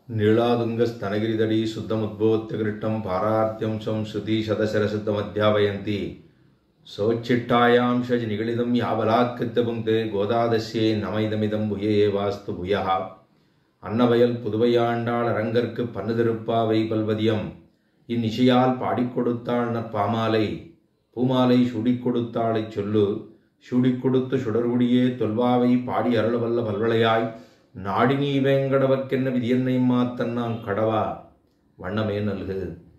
நீளாதுங்கஸ்தனகிரிதடி சுத்தமுத்போத்யகிருட்டம் பாரார்த்தியம் ஸ்வம் ஸ்ருதி சதசரசித்தமத்யாவயந்தி சோச்சிட்டாயாம் ஷஜ் நிகழிதம் யாவலாத்கிருத்த புங்கே கோதாதஸ்யே நமைதமிதம் புயே வாஸ்து புயः அன்னவயல் புதுவையாண்டாள் அரங்கற்கு பன்னுதிருப்பாவை பல்வதியம் இந்நிசையால் பாடிக் கொடுத்தாள் நற்பாமாலை பூமாலை சூடிக் கொடுத்தாளைச் சொல்லு சூடிக் கொடுத்து சுடர்குடியே தொல்வாவை பாடி அருளவல்ல பல்வளையாய் நாடினி வேங்கடவர்க்கென்ன விதியன்னை மாத்தன்னான் கடவா வண்ணமே நல்கு.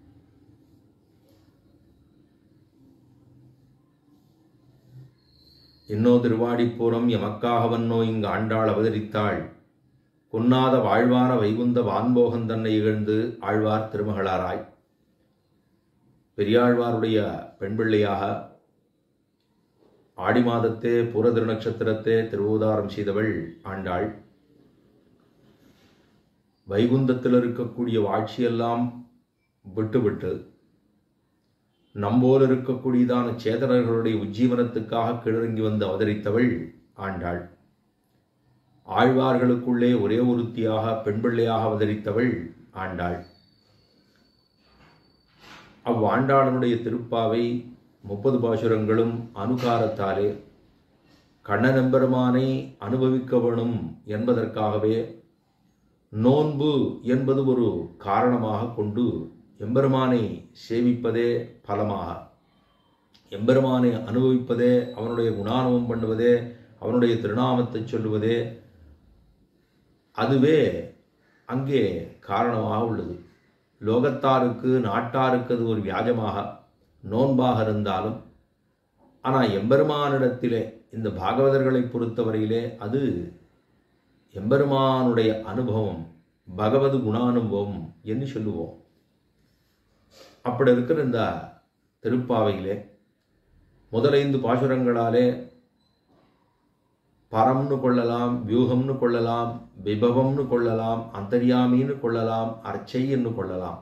இன்னோ திருவாடிப்பூரம் எமக்காகவன்னோ இங்கு ஆண்டாள் அவதரித்தாள். கொன்னாத வாழ்வான வைகுந்த வான்போகன் தன்னை இகழ்ந்து ஆழ்வார் திருமகளாராய் பெரியாழ்வாருடைய பெண்பிள்ளையாக ஆடி மாதத்தே பூர திருநட்சத்திரத்தே திருவோதாரம் செய்தவள் ஆண்டாள். வைகுந்தத்தில் இருக்கக்கூடிய வாழ்ச்சியெல்லாம் விட்டுவிட்டு நம்போல் இருக்கக்கூடியதான சேதனர்களுடைய உஜ்ஜீவனத்துக்காக கீழிறங்கி வந்து அவதரித்தவள் ஆண்டாள். ஆழ்வார்களுக்குள்ளே ஒரே ஒருத்தியாக பெண்பிள்ளையாக அவதரித்தவள் ஆண்டாள். அவ்வாண்டாளனுடைய திருப்பாவை 30 பாசுரங்களும் அனுகாரத்தாலே கண்ணனெம்பெருமானை அனுபவிக்க வேணும் என்பதற்காகவே நோன்பு என்பது ஒரு காரணமாக கொண்டு எம்பெருமானை சேவிப்பதே பலமாக, எம்பெருமானை அனுபவிப்பதே, அவனுடைய குணானுபவம் பண்ணுவதே, அவனுடைய திருநாமத்தை சொல்லுவதே, அதுவே அங்கே காரணமாக உள்ளது. லோகத்தாருக்கு நாட்டாருக்கு அது ஒரு வியாஜமாக நோன்பாக இருந்தாலும், ஆனால் எம்பெருமானிடத்திலே இந்த பாகவதர்களை பொறுத்தவரையிலே அது எம்பெருமானுடைய அனுபவம், பகவது குணானுபவம் என்று சொல்லுவோம். அப்படி இருக்கிற இந்த திருப்பாவையிலே முதல் 5 பாசுரங்களாலே பரம்னு கொள்ளலாம், வியூகம்னு கொள்ளலாம், விபவம்னு கொள்ளலாம், அந்தர்யாமின்னு கொள்ளலாம், அர்ச்சை என்று கொள்ளலாம்.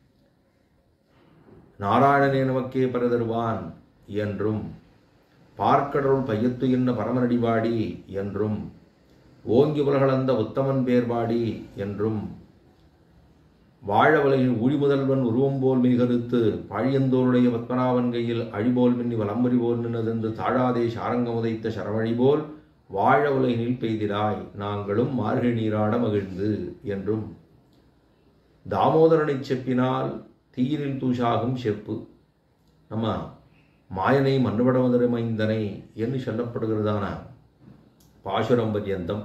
நாராயணனே நமக்கே பரதருவான் என்றும், பார்க்கடவுள் பையத்து என்ன பரமனடிவாடி என்றும், ஓங்கி உலகளந்த உத்தமன் பேர்பாடி என்றும், வாழ உலகில் ஊழி முதல்வன் உருவம் போல் மிகருத்து பாழியந்தோருடைய பத்மநாபன் கையில் அழிபோல் மின்னி வலம்புரி போல் நின்னதென்று தாழாதே சாரங்கம் உதைத்த சரவழி போல் வாழ உலகினில் பெய்திராய் நாங்களும் மார்கழி நீராட மகிழ்ந்து என்றும், தாமோதரனை செப்பினால் தீயினில் தூஷாகும் செப்பு, நம்ம மாயனை மன்னுபடவதருமைந்தனை என்று சொல்லப்படுகிறதான பாசுரம் பர்யந்தம்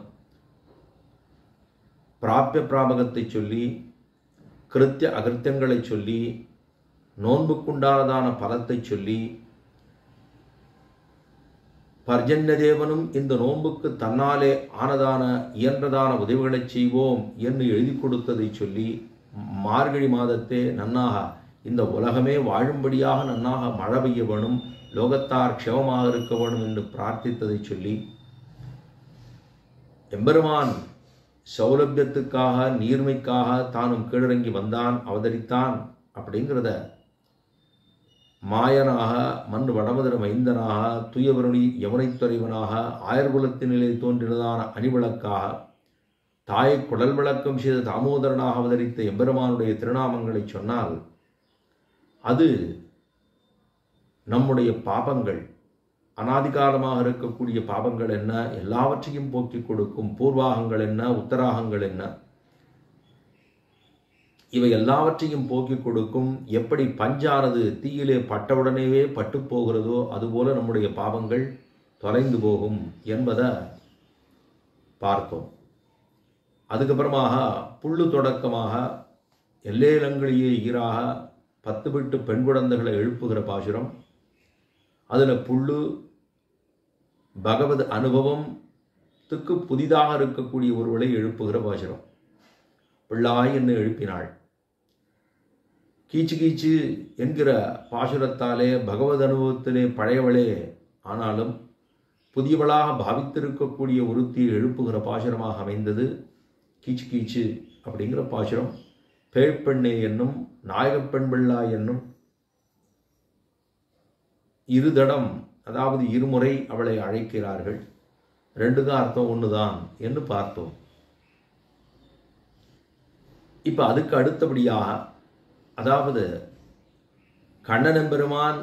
பிராபிய பிராபகத்தை சொல்லி, கிருத்திய அகிருத்தியங்களை சொல்லி, நோன்புக்குண்டானதான பலத்தை சொல்லி, பர்ஜன்ய தேவனும் இந்த நோன்புக்கு தன்னாலே ஆனதான இயன்றதான உதவிகளை செய்வோம் என்று எழுதி கொடுத்ததை சொல்லி, மார்கழி மாதத்தே நன்னாக இந்த உலகமே வாழும்படியாக நன்னாக மழை பெய்ய வேணும், லோகத்தார் க்ஷேமமாக இருக்க வேணும் என்று பிரார்த்தித்ததை சொல்லி, எம்பெருமான் சௌலபியத்துக்காக நீர்மைக்காக தானும் கீழிறங்கி வந்தான், அவதரித்தான் அப்படிங்கிறத மாயனாக, மண் வடமதுர மைந்தனாக, துயவருணி யமுனைத்துறைவனாக, ஆயர்குலத்தினிலே தோன்றினதான அணிவிளக்காக, தாயை குடல் விளக்கம் செய்த தாமோதரனாக அவதரித்த எம்பெருமானுடைய திருநாமங்களை சொன்னால் அது நம்முடைய பாபங்கள், அனாதிகாலமாக இருக்கக்கூடிய பாபங்கள் என்ன, எல்லாவற்றையும் போக்கிக் கொடுக்கும். பூர்வாகங்கள் என்ன, உத்தராகங்கள் என்ன, இவை எல்லாவற்றையும் போக்கிக் கொடுக்கும். எப்படி பஞ்சானது தீயிலே பட்டவுடனேவே பட்டு போகிறதோ அதுபோல நம்முடைய பாவங்கள் தொலைந்து போகும் என்பதை பார்த்தோம். அதுக்கப்புறமாக புல்லு தொடக்கமாக எல்லேலங்களியே ஈராக 10 விட்டு பெண் குழந்தைகளை எழுப்புகிற பாசுரம். அதில் புல்லு பகவத் அனுபவத்துக்கு புதிதாக இருக்கக்கூடிய ஒருவளை எழுப்புகிற பாசுரம். பிள்ளாய் என்று எழுப்பினாள். கீச்சு கீச்சு என்கிற பாசுரத்தாலே பகவத் அனுபவத்திலே பழையவளே ஆனாலும் புதியவளாக பாவித்திருக்கக்கூடிய ஒருத்தியை எழுப்புகிற பாசுரமாக அமைந்தது கீச்சு கீச்சு அப்படிங்கிற பாசுரம். பேய்ப்பெண்ணே என்னும் நாயகப்பெண் பிள்ளாய் என்னும் இருதடம், அதாவது இருமுறை அவளை அழைக்கிறார்கள். 2க்கும் அர்த்தம் ஒன்றுதான் என்று பார்த்தோம். இப்போ அதுக்கு அடுத்தபடியாக, அதாவது கண்ணன் எம்பெருமான்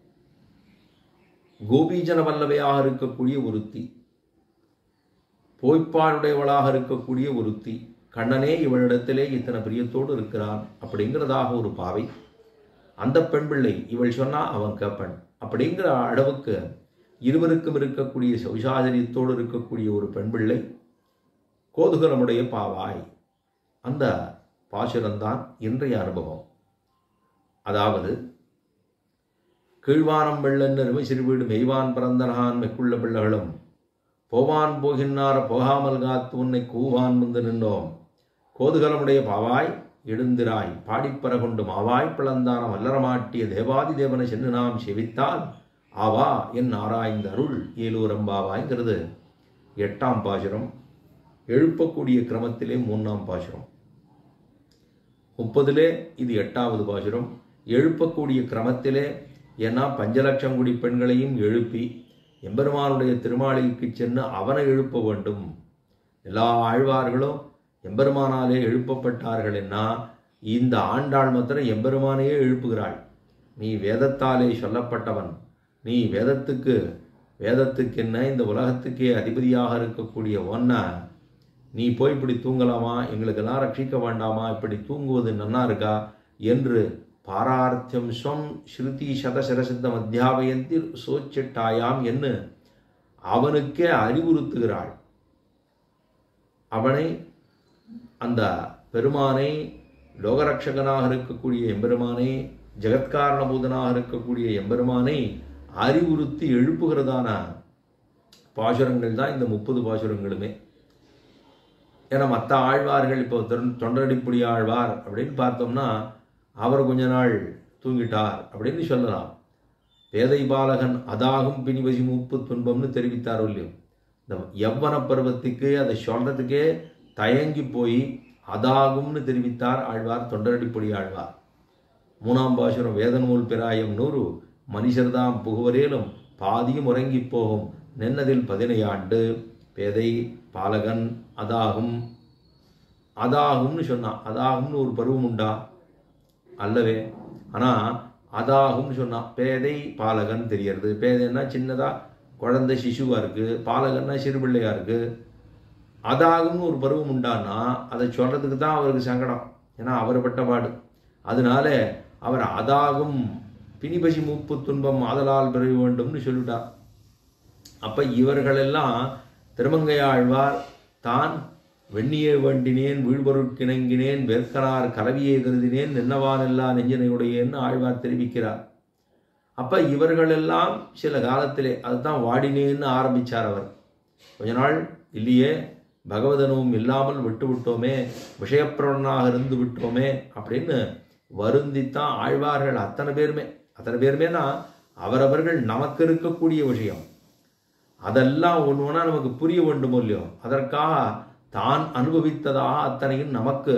கோபீஜன வல்லவையாக இருக்கக்கூடிய ஒருத்தி, போய்ப்பாடுடையவளாக இருக்கக்கூடிய ஒருத்தி, கண்ணனே இவளிடத்திலே இத்தனை பிரியத்தோடு இருக்கிறான் அப்படிங்கிறதாக ஒரு பாவை. அந்த பெண் பிள்ளை இவள் சொன்னா அவன் கேப்பன் அப்படிங்கிற அளவுக்கு இருவருக்கும் இருக்கக்கூடிய சௌசாதரியத்தோடு இருக்கக்கூடிய ஒரு பெண் பிள்ளை கோதுகலமுடைய பாவாய். அந்த பாசுரம்தான் இன்றைய அனுபவம். அதாவது கீழ்வானம் வெள்ளென்னருமை சிறுவீடு மெய்வான் பிறந்தனகான் மெக்குள்ள பிள்ளைகளும் போவான் போகின்றார போகாமல் காத்து உன்னை கூவான் வந்து நின்றோம். கோதுகலமுடைய பாவாய் எழுந்திராய் பாடிப்பற கொண்டு மாவாய் பிளந்தான வல்லரமாட்டிய தேவாதி தேவனை சென்று நாம் செவித்தால் ஆவா என் ஆராய்ந்த அருள் ஏலூரம்பாவாய்ங்கிறது 8ஆம் பாசுரம். எழுப்பக்கூடிய கிரமத்திலே 3ஆம் பாசுரம். 30 இது 8வது பாசுரம். எழுப்பக்கூடிய கிரமத்திலே ஏன்னா 5 லட்சம் குடி பெண்களையும் எழுப்பி எம்பெருமானுடைய திருமாளிற்கு சென்று அவனை எழுப்ப வேண்டும். எல்லா ஆழ்வார்களும் எம்பெருமானாலே எழுப்பப்பட்டார்கள். என்ன இந்த ஆண்டாள் மாத்திரம் எம்பெருமானையே எழுப்புகிறாள். நீ வேதத்தாலே சொல்லப்பட்டவன், நீ வேதத்துக்கு என்ன இந்த உலகத்துக்கே அதிபதியாக இருக்கக்கூடிய ஒன்ன நீ போய் இப்படி தூங்கலாமா, எங்களுக்கெல்லாம் ரட்சிக்க வேண்டாமா, இப்படி தூங்குவது நன்னா இருக்கா என்று பாரார்த்தியம் ஸ்வம் ஸ்ருதி சதசரசித்தம் அத்தியாபயந்தி சோச்சிட்டாயாம் என்று அவனுக்கே அறிவுறுத்துகிறாள். அவனை, அந்த பெருமானை, லோகரட்சகனாக இருக்கக்கூடிய எம்பெருமானை, ஜெகத்காரணபூதனாக இருக்கக்கூடிய எம்பெருமானை அறிவுறுத்தி எழுப்புகிறதான பாசுரங்கள் தான் இந்த 30 பாசுரங்களுமே. ஏன்னா மற்ற ஆழ்வார்கள், இப்போ தொண்டரடிப்புடி ஆழ்வார் அப்படின்னு பார்த்தோம்னா அவர் கொஞ்ச நாள் தூங்கிட்டார் அப்படின்னு சொல்லலாம். பேதை பாலகன் அதாகும் பிணிவசி மூப்பு துன்பம்னு தெரிவித்தாரோ இல்லையோ, இந்த யவ்வன பருவத்துக்கு அதை சொல்றதுக்கே தயங்கி போய் அதாகும்னு தெரிவித்தார் ஆழ்வார், தொண்டரடிப்புடி ஆழ்வார். 3ஆம் பாசுரம் வேதநூல் பிராயம் 100 மனுஷர்தாம் புகுவரேலும் பாதியும் உறங்கி போகும் நென்னதில் 15 ஆண்டு பேதை பாலகன் அதாகும்னு சொன்னான். அதாகும்னு ஒரு பருவம் உண்டா? அல்லவே. ஆனால் அதாகும்னு சொன்னான். பேதை பாலகன் தெரியறது. பேதைன்னா சின்னதா குழந்தை சிசுவா இருக்கு, பாலகன்னா சிறுபிள்ளையா இருக்கு. அதாகும்னு ஒரு பருவம் உண்டான்னா அதை சொல்றதுக்கு தான் அவருக்கு சங்கடம். ஏன்னா அவர் பட்ட பாடு. அதனால அவர் அதாகும் பிணிபசி மூப்பு துன்பம் ஆதலால் பெற வேண்டும்னு சொல்லிட்டார். அப்ப இவர்களெல்லாம் திருமங்கையாழ்வார் தான் வெண்ணியே வேண்டினேன் வீழ்பொருட்கிணங்கினேன் வேர்க்கனார் கலவியை கருதினேன் நின்னவானெல்லா நெஞ்சனையுடையேன்னு ஆழ்வார் தெரிவிக்கிறார். அப்ப இவர்களெல்லாம் சில காலத்திலே அதுதான் வாடினேன்னு ஆரம்பிச்சார் அவர். கொஞ்ச நாள் இல்லையே பகவதனும் இல்லாமல் விட்டு விட்டோமே, விஷயப்பிரவனாக இருந்து விட்டோமே அப்படின்னு வருந்தித்தான் ஆழ்வார்கள் அத்தனை பேருமேனா அவரவர்கள் நமக்கு இருக்கக்கூடிய விஷயம் அதெல்லாம் ஒன்றுனா நமக்கு புரிய வேண்டுமோ இல்லையோ, அதற்காக தான் அனுபவித்ததாக அத்தனையும் நமக்கு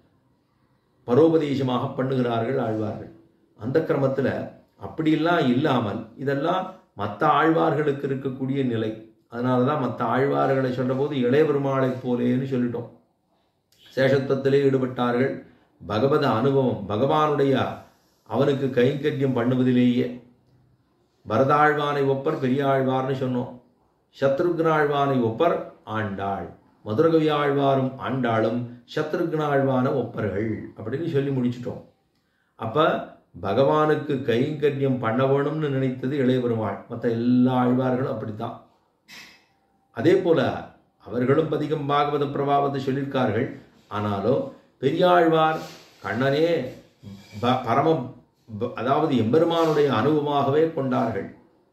பரோபதேசமாக பண்ணுகிறார்கள் ஆழ்வார்கள். அந்த கிரமத்தில் அப்படியெல்லாம் இல்லாமல் இதெல்லாம் மற்ற ஆழ்வார்களுக்கு இருக்கக்கூடிய நிலை. அதனால தான் மற்ற ஆழ்வார்களை சொல்ற போது இளைய பெருமாளை போலேன்னு சொல்லிட்டோம். சேஷத்துவத்திலே ஈடுபட்டார்கள். பகவத அனுபவம், பகவானுடைய அவனுக்கு கைங்கரியம் பண்ணுவதிலேயே பரதாழ்வானை ஒப்பர் பெரியாழ்வார்னு சொன்னோம். சத்ருக்னாழ்வானை ஒப்பர் ஆண்டாள், மதுரகவி ஆழ்வாரும் ஆண்டாளும் சத்ருக்னாழ்வான ஒப்பர்கள் அப்படின்னு சொல்லி முடிச்சிட்டோம். அப்ப பகவானுக்கு கைங்கரியம் பண்ண வேணும்னு நினைத்தது இளைய பெருமாள். மற்ற எல்லா ஆழ்வார்களும் அப்படித்தான். அதே போல அவர்களும் பதிகம் பாகவத பிரபாவத்தை சொல்லியிருக்கார்கள். ஆனாலும் பெரியாழ்வார் கண்ணனே பரம அதாவது எம்பெருமானுடைய அனுபவமாகவே கொண்டார்கள்.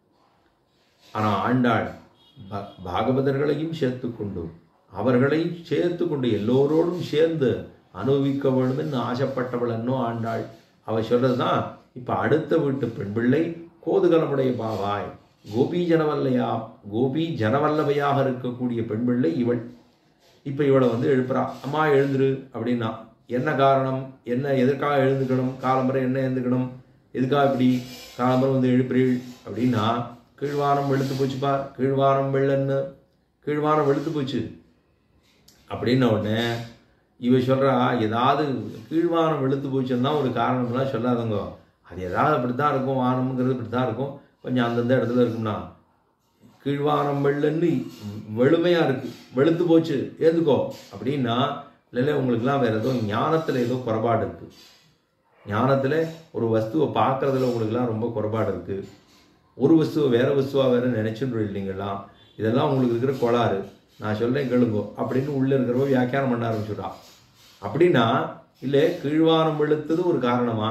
ஆனால் ஆண்டாள் பாகவதர்களையும் சேர்த்து கொண்டு அவர்களையும் சேர்த்து கொண்டு எல்லோரோடும் சேர்ந்து அனுபவிக்க வேண்டும் என்று ஆசைப்பட்டவள் என்னோ ஆண்டாள். அவள் சொல்றதுதான் இப்ப அடுத்த வீட்டு பெண் பிள்ளை கோதுகலமுடைய பாவாய் கோபி ஜனவல்லவையாக இருக்கக்கூடிய பெண் பிள்ளை இவள். இப்ப இவளை எழுப்புறா. அம்மா எழுந்துரு அப்படின்னா என்ன காரணம், என்ன எதற்காக எழுந்துக்கணும், காலம்பரை என்ன எழுந்துக்கணும், எதுக்காக இப்படி காலம்பரை எழுப்புறீள் அப்படின்னா கீழ்வானம் வெளுத்து போச்சுப்பா, கீழ்வானம் வெள்ளன்னு கீழ்வானம் வெளுத்து போச்சு அப்படின்ன உடனே இவ சொல்கிறா ஏதாவது கீழ்வானம் வெளுத்து போச்சுன்னா ஒரு காரணம்லாம் சொல்லாதங்க, அது ஏதாவது அப்படி தான் இருக்கும், வானம்ங்கிறது இப்படி தான் இருக்கும், கொஞ்சம் அந்தந்த இடத்துல இருக்கும்னா கீழ்வானம் வெள்ளன்னு வெளுமையாக இருக்குது, வெளுத்து போச்சு ஏந்துக்கோ அப்படின்னா இல்லை உங்களுக்குலாம் வேறு ஏதோ ஞானத்தில் ஏதோ குறைபாடு இருக்குது, ஞானத்தில் ஒரு வஸ்துவை பார்க்குறதுல உங்களுக்குலாம் ரொம்ப குறைபாடு இருக்குது, ஒரு வஸ்துவை வேறு வஸ்துவாக வேறு நினச்சிட்டு இல்லைங்களா, இதெல்லாம் உங்களுக்கு இருக்கிற கோளாறு, நான் சொல்கிறேன் கேளுங்கோ அப்படின்னு உள்ளே இருக்கிறவோ வியாக்கியானம் பண்ண ஆரம்பிச்சுடா. அப்படின்னா இல்லை கீழ்வானம் வெளுத்தது ஒரு காரணமா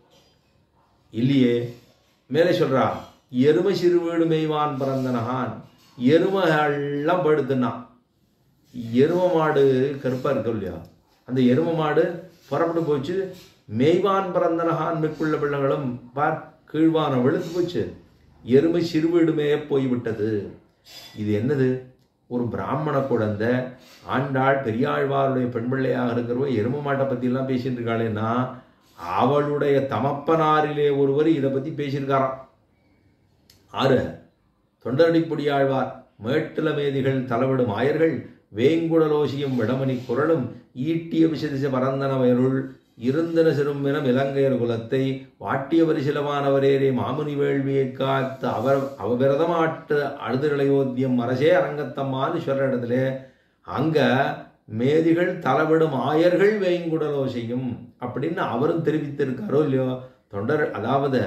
இல்லையே. மேலே சொல்கிறா எருமை சிறு வீடு மெய்வான் பிறந்தனகான், எருமைகள்லாம் படுத்துனா, எரும மாடு கருப்பாக இருக்கும் இல்லையா, அந்த எரும மாடு புறப்பட்டு போச்சு, மெய்வான் பிறந்தனகான் மிக்குள்ள பிள்ளைகளும் பார் கீழ்வானம் வெளுத்து போச்சு, எருமை சிறு வீடு மேய போய்விட்டது. இது என்னது, ஒரு பிராமண குழந்தை ஆண்டாள் பெரியாழ்வாருடைய பெண் பிள்ளையாக இருக்கிறவ எரும மாட்டை பற்றிலாம் பேசிட்டு இருக்காளேன்னா அவளுடைய தமப்பனாரிலே ஒருவர் இதை பற்றி பேசியிருக்காராம். ஆறு தொண்டரடிப்பொடியாழ்வார் மேட்டுல மேதிகள் தளவிடும் ஆயர்கள் வேங்குடலோசியும் விடமணி குரலும் ஈட்டிய விசதிச பரந்தன வயருள் இருந்தன சிறுமினம் இலங்கையர் குலத்தை வாட்டிய பரிசிலமானவரேரே மாமுனி வேள்வியை காத்து அவவிரதமாட்டு அழுதுகளையோத்தியம் அரசே அரங்கத்தம்மான்னு சொல்ற இடத்துல அங்க மேதிகள் தளவிடும் ஆயர்கள் வேங்குடலோசையும் அப்படின்னு அவரும் தெரிவித்திருக்காரோ இல்லையோ. தொண்டர் அதாவது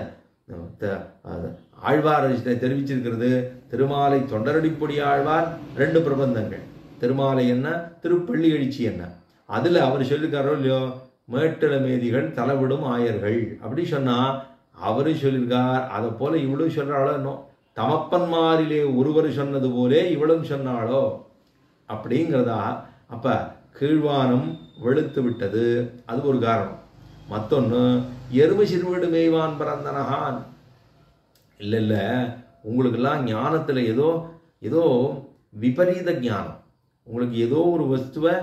ஆழ்வார் தெரிவிச்சிருக்கிறது திருமாலை தொண்டரடிப்பொடி ஆழ்வார் 2 பிரபந்தங்கள், திருமாலை என்ன திருப்பள்ளி எழுச்சி என்ன, அதில் அவர் சொல்லியிருக்காரோ இல்லையோ மேட்டல மேதிகள் தளவிடும் ஆயர்கள் அப்படி சொன்னா அவரும் சொல்லியிருக்கார். அதை போல இவளும் சொல்றாளோ இன்னும் தமப்பன்மாரிலே ஒருவர் சொன்னது போலே இவளும் சொன்னாளோ அப்படிங்கிறதா. அப்ப கீழ்வானம் வெளுத்து விட்டது, அது ஒரு காரணம். மற்றொன்று எருமை சிறுவீடு மேய்வான் பிறந்தனகான், இல்லை இல்லை உங்களுக்கெல்லாம் ஞானத்தில் ஏதோ ஏதோ விபரீத ஞானம், உங்களுக்கு ஏதோ ஒரு வஸ்துவை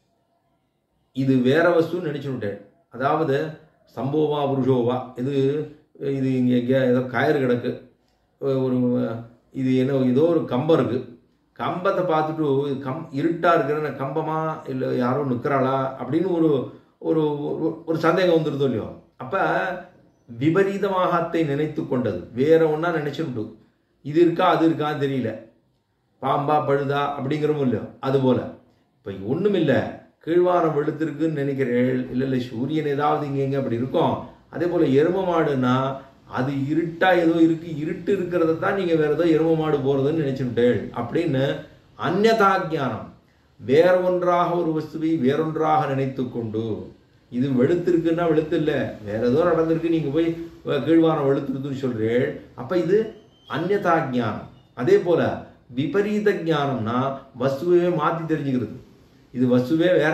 இது வேற வஸ்துன்னு நினச்சுட்டேன். அதாவது சம்போவா புருஷோவா இது இது இங்கே ஏதோ கயிறு கிடக்கு, ஒரு இது என்ன ஏதோ ஒரு கம்பம் இருக்குது, கம்பத்தை பார்த்துட்டு இருட்டாக இருக்கிற கம்பமா இல்லை யாரோ நிற்கிறாளா அப்படின்னு ஒரு ஒரு ஒரு சந்தேகம் வந்துடுதோ இல்லையோ. அப்போ விபரீதமாகத்தை நினைத்து கொண்டது வேற ஒன்றா நினச்சுட்டு இது இருக்கா அது இருக்கான்னு தெரியல, பாம்பா பழுதா அப்படிங்கிறவும் இல்லையோ. அதுபோல் இப்போ ஒன்றும் இல்லை கீழ்வானம் வெளுத்திருக்குன்னு நினைக்கிறேன், இல்லை இல்லை சூரியன் ஏதாவது இங்கே அப்படி இருக்கும். அதே போல் எரும மாடுன்னா அது இருட்டா ஏதோ இருக்கு, இருட்டு இருக்கிறத தான் நீங்கள் வேற ஏதோ எரும மாடு போகிறதுன்னு நினைச்சுட்டேள் அப்படின்னு அந்நதா ஞானம், வேற ஒன்றாக ஒரு வஸ்துவை வேறொன்றாக நினைத்து கொண்டு இது வெளுத்திருக்குன்னா வெளுத்து இல்லை வேற ஏதோ நடந்திருக்கு நீங்கள் போய் கீழ்வானம் வெளுத்துருதுன்னு சொல்கிறேள். அப்போ இது அந்நதா ஞானம். அதே போல விபரீத ஞானம்னா வஸ்துவே மாற்றி தெரிஞ்சுக்கிறது, இது வஸ்துவே வேற,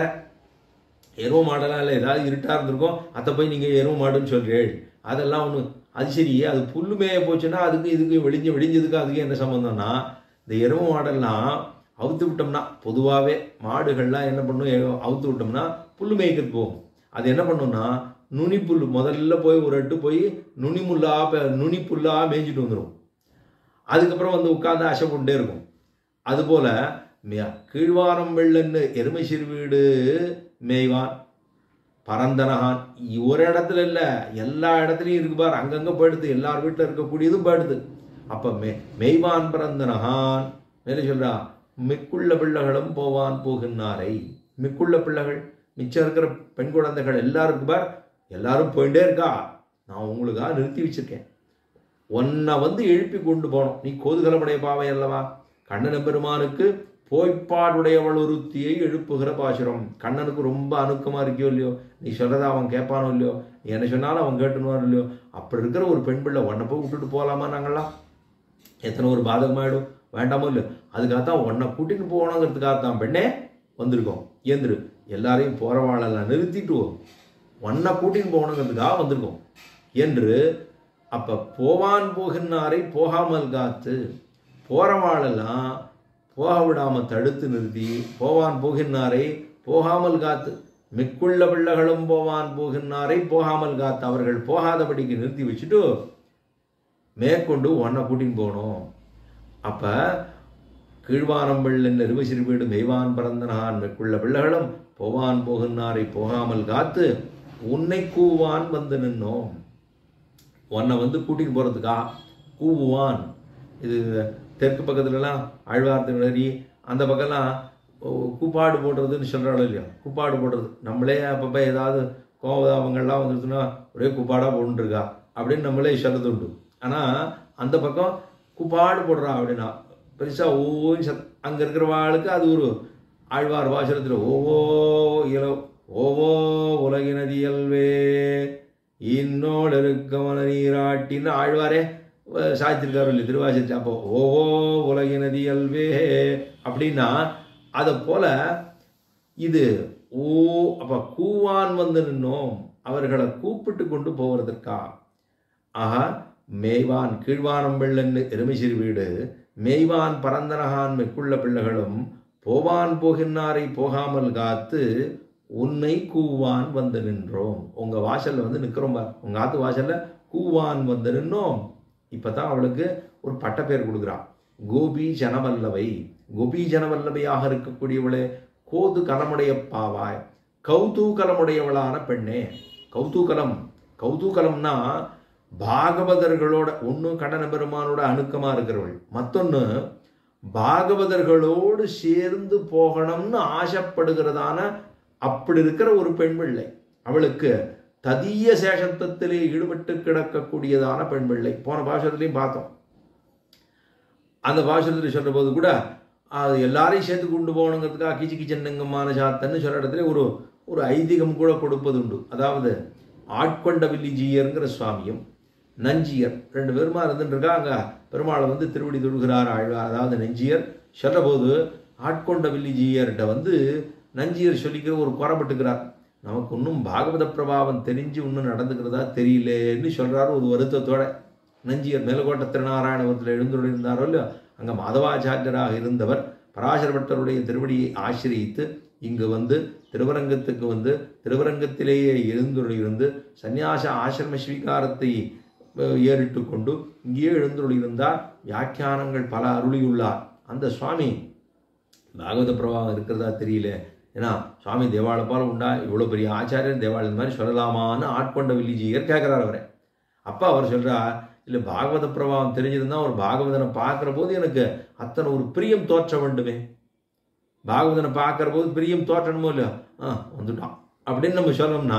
எருவ மாடெல்லாம் இல்லை ஏதாவது இருட்டாக இருந்திருக்கும் அதை போய் நீங்கள் எருவ மாடுன்னு சொல்கிறேள், அதெல்லாம் ஒன்று அது சரி. அது புல்லு மேய போச்சுன்னா அதுக்கு இதுக்கு வெடிஞ்சதுக்கு அதுக்கு என்ன சம்மந்தம்னா இந்த எருவ மாடெல்லாம் அவுத்து விட்டோம்னா பொதுவாகவே மாடுகள்லாம் என்ன பண்ணும், அவுத்து விட்டோம்னா புல்லு மேய்க்கிறது போகும். அது என்ன பண்ணும்னா நுனி புல் முதல்ல போய் ஒரு எட்டு போய் நுனி புல்லாக மேய்ஞ்சிட்டு வந்துடும், அதுக்கப்புறம் வந்து உட்காந்து அசை போட்டே இருக்கும். அதுபோல் கீழ்வானம் வெள்ளன்னு எருமை சிறு வீடு மேய்வான் பரந்தனகான் ஒரு இடத்துல இல்லை எல்லா இடத்துலையும் இருக்கு பார், அங்கங்கே போயிடுது, எல்லார் வீட்டில் இருக்கக்கூடியதும் போயிடுது. அப்போ மெய்வான் பரந்தனகான் மேலே சொல்றா மிக்குள்ள பிள்ளைகளும் போவான் போகின்றாரை, மிக்குள்ள பிள்ளைகள் மிச்சம் இருக்கிற பெண் குழந்தைகள் எல்லாருக்கும் பார், எல்லாரும் போயிட்டே இருக்கா, நான் உங்களுக்காக நிறுத்தி வச்சிருக்கேன், உன்னை வந்து எழுப்பி கொண்டு போனோம், நீ கோதுகலமுடைய பாவை அல்லவா. கண்ணன் பெருமானுக்கு போய்ப்பாடுடையவள் ஒருத்தியை எழுப்புகிற பாசுரம், கண்ணனுக்கு ரொம்ப அணுக்கமாக இருக்கியோ இல்லையோ, நீ சொல்கிறத அவன் கேட்பானோ இல்லையோ, நீ என்ன சொன்னாலும் அவன் கேட்டுனுவான் இல்லையோ, அப்படி இருக்கிற ஒரு பெண் பிள்ளை உன்னை போய் விட்டுட்டு போகலாமா நாங்கள்லாம், எத்தனை ஒரு பாதகமாயிடும் வேண்டாமோ இல்லையோ, அதுக்காகத்தான் உன்னை கூட்டின்னு போகணுங்கிறதுக்காகத்தான் பெண்ணே வந்திருக்கோம், ஏந்திரு எல்லாரையும் போகிறவாளெல்லாம் நிறுத்திட்டு உன்னை கூட்டின்னு போகணுங்கிறதுக்காக வந்திருக்கோம் என்று. அப்போ போவான் போகின்றாரை போகாமல் காத்து, போகிறவாளெல்லாம் போக விடாமல் தடுத்து நிறுத்தி போவான் போகின்றாரை போகாமல் காத்து, மிக்குள்ள பிள்ளைகளும் போவான் போகின்றாரை போகாமல் காத்து அவர்கள் போகாதபடிக்கு நிறுத்தி வச்சுட்டு மேற்கொண்டு ஒன்றை கூட்டின்னு போகணும். அப்போ கீழ்வானம் வெள்ளன் எருமை சிறு வீடு மெய்வான் பரந்தனகான் மிக்குள்ள பிள்ளைகளும் போவான் போகின்றாரை போகாமல் காத்து உன்னை கூவான் வந்து நின்னோம். உன்னை வந்து கூட்டின்னு போகிறதுக்கா கூவுவான். இது தெற்கு பக்கத்துலலாம் ஆழ்வார்த்தினரி அந்த பக்கம்லாம் கூப்பாடு போடுறதுன்னு சொல்கிறாலும் இல்லையா, கூப்பாடு போடுறது. நம்மளே அப்பப்போ ஏதாவது கோபதாபங்கள்லாம் வந்துருச்சுன்னா ஒரே கூப்பாடாக போட்டுருக்கா அப்படின்னு நம்மளே சொல்றது உண்டு. ஆனால் அந்த பக்கம் கூப்பாடு போடுறா அப்படின்னா பெருசாக ஓன்னு அங்கே இருக்கிறவாளுக்கு அது ஒரு ஆழ்வார் பாசுரத்தில் ஓவோ ஓவோ உலகினதியல்வே இன்னோடு இருக்கவன நீராட்டின்னு ஆழ்வாரே சாய்த்திருக்காரு இல்லை திருவாசகத்தில். அப்போ ஓவோ உலகினதியல்வே அப்படின்னா அதை போல இது ஓ அப்போ கூவான் வந்து நின்னோம், அவர்களை கூப்பிட்டு கொண்டு போவதற்கா. ஆஹா மேய்வான் கீழ்வானம் வெள்ளன்னு எருமை சிறு வீடு மேய்வான் பரந்தனகான் மெக்குள்ள பிள்ளைகளும் போவான் போகின்றாரை போகாமல் காத்து உன்னை கூவான் வந்து நின்றோம். உங்கள் வாசலில் வந்து நிற்கிறோம் பார், உங்கள் ஆத்து வாசலில் கூவான் வந்து நின்னோம். இப்போ தான் அவளுக்கு ஒரு பட்டப்பேர் கொடுக்குறான், கோபி ஜனவல்லவை. கோபி ஜனவல்லவையாக இருக்கக்கூடியவளே, கோது கலமுடைய பாவாய், கௌதூகலமுடையவளான பெண்ணே. கௌதூகலம்னா பாகவதர்களோட ஒன்று கடன பெருமானோட அணுக்கமாக இருக்கிறவள், மற்றொன்று பாகவதர்களோடு சேர்ந்து போகணும்னு ஆசைப்படுகிறதான அப்படி இருக்கிற ஒரு பெண் பிள்ளை. அவளுக்கு ததிய சேஷத்திலே ஈடுபட்டு கிடக்கக்கூடியதான பெண் பிள்ளை. போன பாசுரத்திலையும் பார்த்தோம். அந்த பாசுரத்தில் சொல்ற போது கூட அது எல்லாரையும் சேர்த்து கொண்டு போகணுங்கிறதுக்காக கிச்சி கிச்சன்னங்கமான சாத்தன்னு சொல்ற இடத்துல ஒரு ஐதீகம் கூட கொடுப்பது உண்டு. அதாவது ஆட்கொண்ட வில்லிஜீயருங்கிற சுவாமியும் நஞ்சியர் ரெண்டு பேருமா இருந்துட்டு இருக்கா. அங்கே பெருமாளை வந்து திருவடி தொழுகிறார் ஆழ்வார். அதாவது நஞ்சியர் சொல்ற போது ஆட்கொண்ட வில்லிஜீயர்கிட்ட வந்து நஞ்சியர் சொல்லிக்கிற ஒரு குறைப்பட்டுக்கிறார், நமக்கு இன்னும் பாகவத பிரபாவம் தெரிஞ்சு இன்னும் நடந்துக்கிறதா தெரியலேன்னு சொல்றாரு ஒரு வருத்தத்தோட. நஞ்சியர் மேலக்கோட்டை திருநாராயணபுரத்தில் எழுந்துள்ளிருந்தாரோ இல்லையோ, அங்கே மாதவாச்சாரியராக இருந்தவர் பராசர பட்டருடைய திருவடியை ஆசிரியித்து இங்கு வந்து திருவரங்கத்துக்கு வந்து திருவரங்கத்திலேயே எழுந்துள்ளிருந்து சந்நியாச ஆசிரம ஸ்வீகாரத்தை ஏறிட்டு கொண்டு இங்கேயே எழுந்துள்ளிருந்தார். வியாக்கியானங்கள் பல அருளியுள்ளார். அந்த சுவாமி பாகவத பிரபாவம் இருக்கிறதா தெரியல, ஏன்னா சுவாமி தேவாளை போல உண்டா, இவ்வளோ பெரிய ஆச்சாரியர் தேவாளை இந்த மாதிரி சொல்லலாமான்னு ஆட்கொண்ட வில்லிஜீயர் கேட்குறாரு அவரை. அப்போ அவர் சொல்கிறார், இல்லை பாகவத பிரபாவம் தெரிஞ்சிருந்தா ஒரு பாகவதனை பார்க்குற போது எனக்கு அத்தனை ஒரு பிரியம் தோற்ற வேண்டுமே, பாகவதனை பார்க்குற போது பிரியம் தோற்றணுமோ இல்லையோ, வந்துட்டான் அப்படின்னு நம்ம சொல்லணும்னா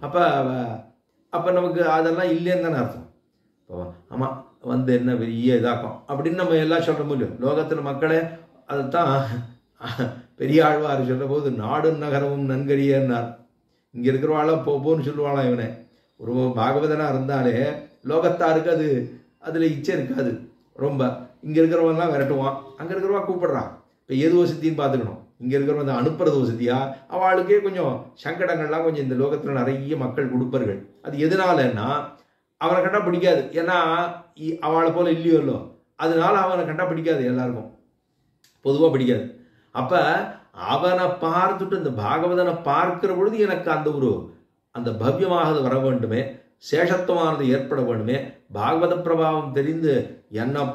அப்போ நமக்கு அதெல்லாம் இல்லைன்னு தானே அர்த்தம். இப்போ ஆமாம் வந்து என்ன பெரிய இதாக்கும் அப்படின்னு நம்ம எல்லாம் சொல்கிறோமோ இல்லையோ. லோகத்தில் மக்களே அதைத்தான் பெரிய ஆழ்வார் சொல்ற போது நாடும் நகரமும் நன்கரியன்னார். இங்கே இருக்கிறவாளா போன்னு சொல்லுவாளாம். இவனை ஒரு பாகவதனாக இருந்தாலே லோகத்தாருக்கு அதில் இச்சை இருக்காது ரொம்ப. இங்கே இருக்கிறவன்லாம் விரட்டுவான், அங்கே இருக்கிறவா கூப்பிடுறான். இப்போ எது வசதின்னு பார்த்துக்கணும். இங்கே இருக்கிறவன் அனுப்புறது வசதியா, அவளுக்கே கொஞ்சம் சங்கடங்கள்லாம் கொஞ்சம் இந்த லோகத்தில் நிறைய மக்கள் கொடுப்பார்கள். அது எதனாலன்னா அவனை கண்டா பிடிக்காது, ஏன்னா அவளை போல இல்லையோ இல்லோ, அதனால அவனை கண்டா பிடிக்காது, எல்லாருக்கும் பொதுவாக பிடிக்காது. அப்போ அவனை பார்த்துட்டு இந்த பாகவதனை பார்க்கிற பொழுது எனக்கு அந்த பவ்யமாக வர வேண்டுமே, சேஷத்துவமானது ஏற்பட வேண்டுமே, பாகவத பிரபாவம் தெரிந்து என்னை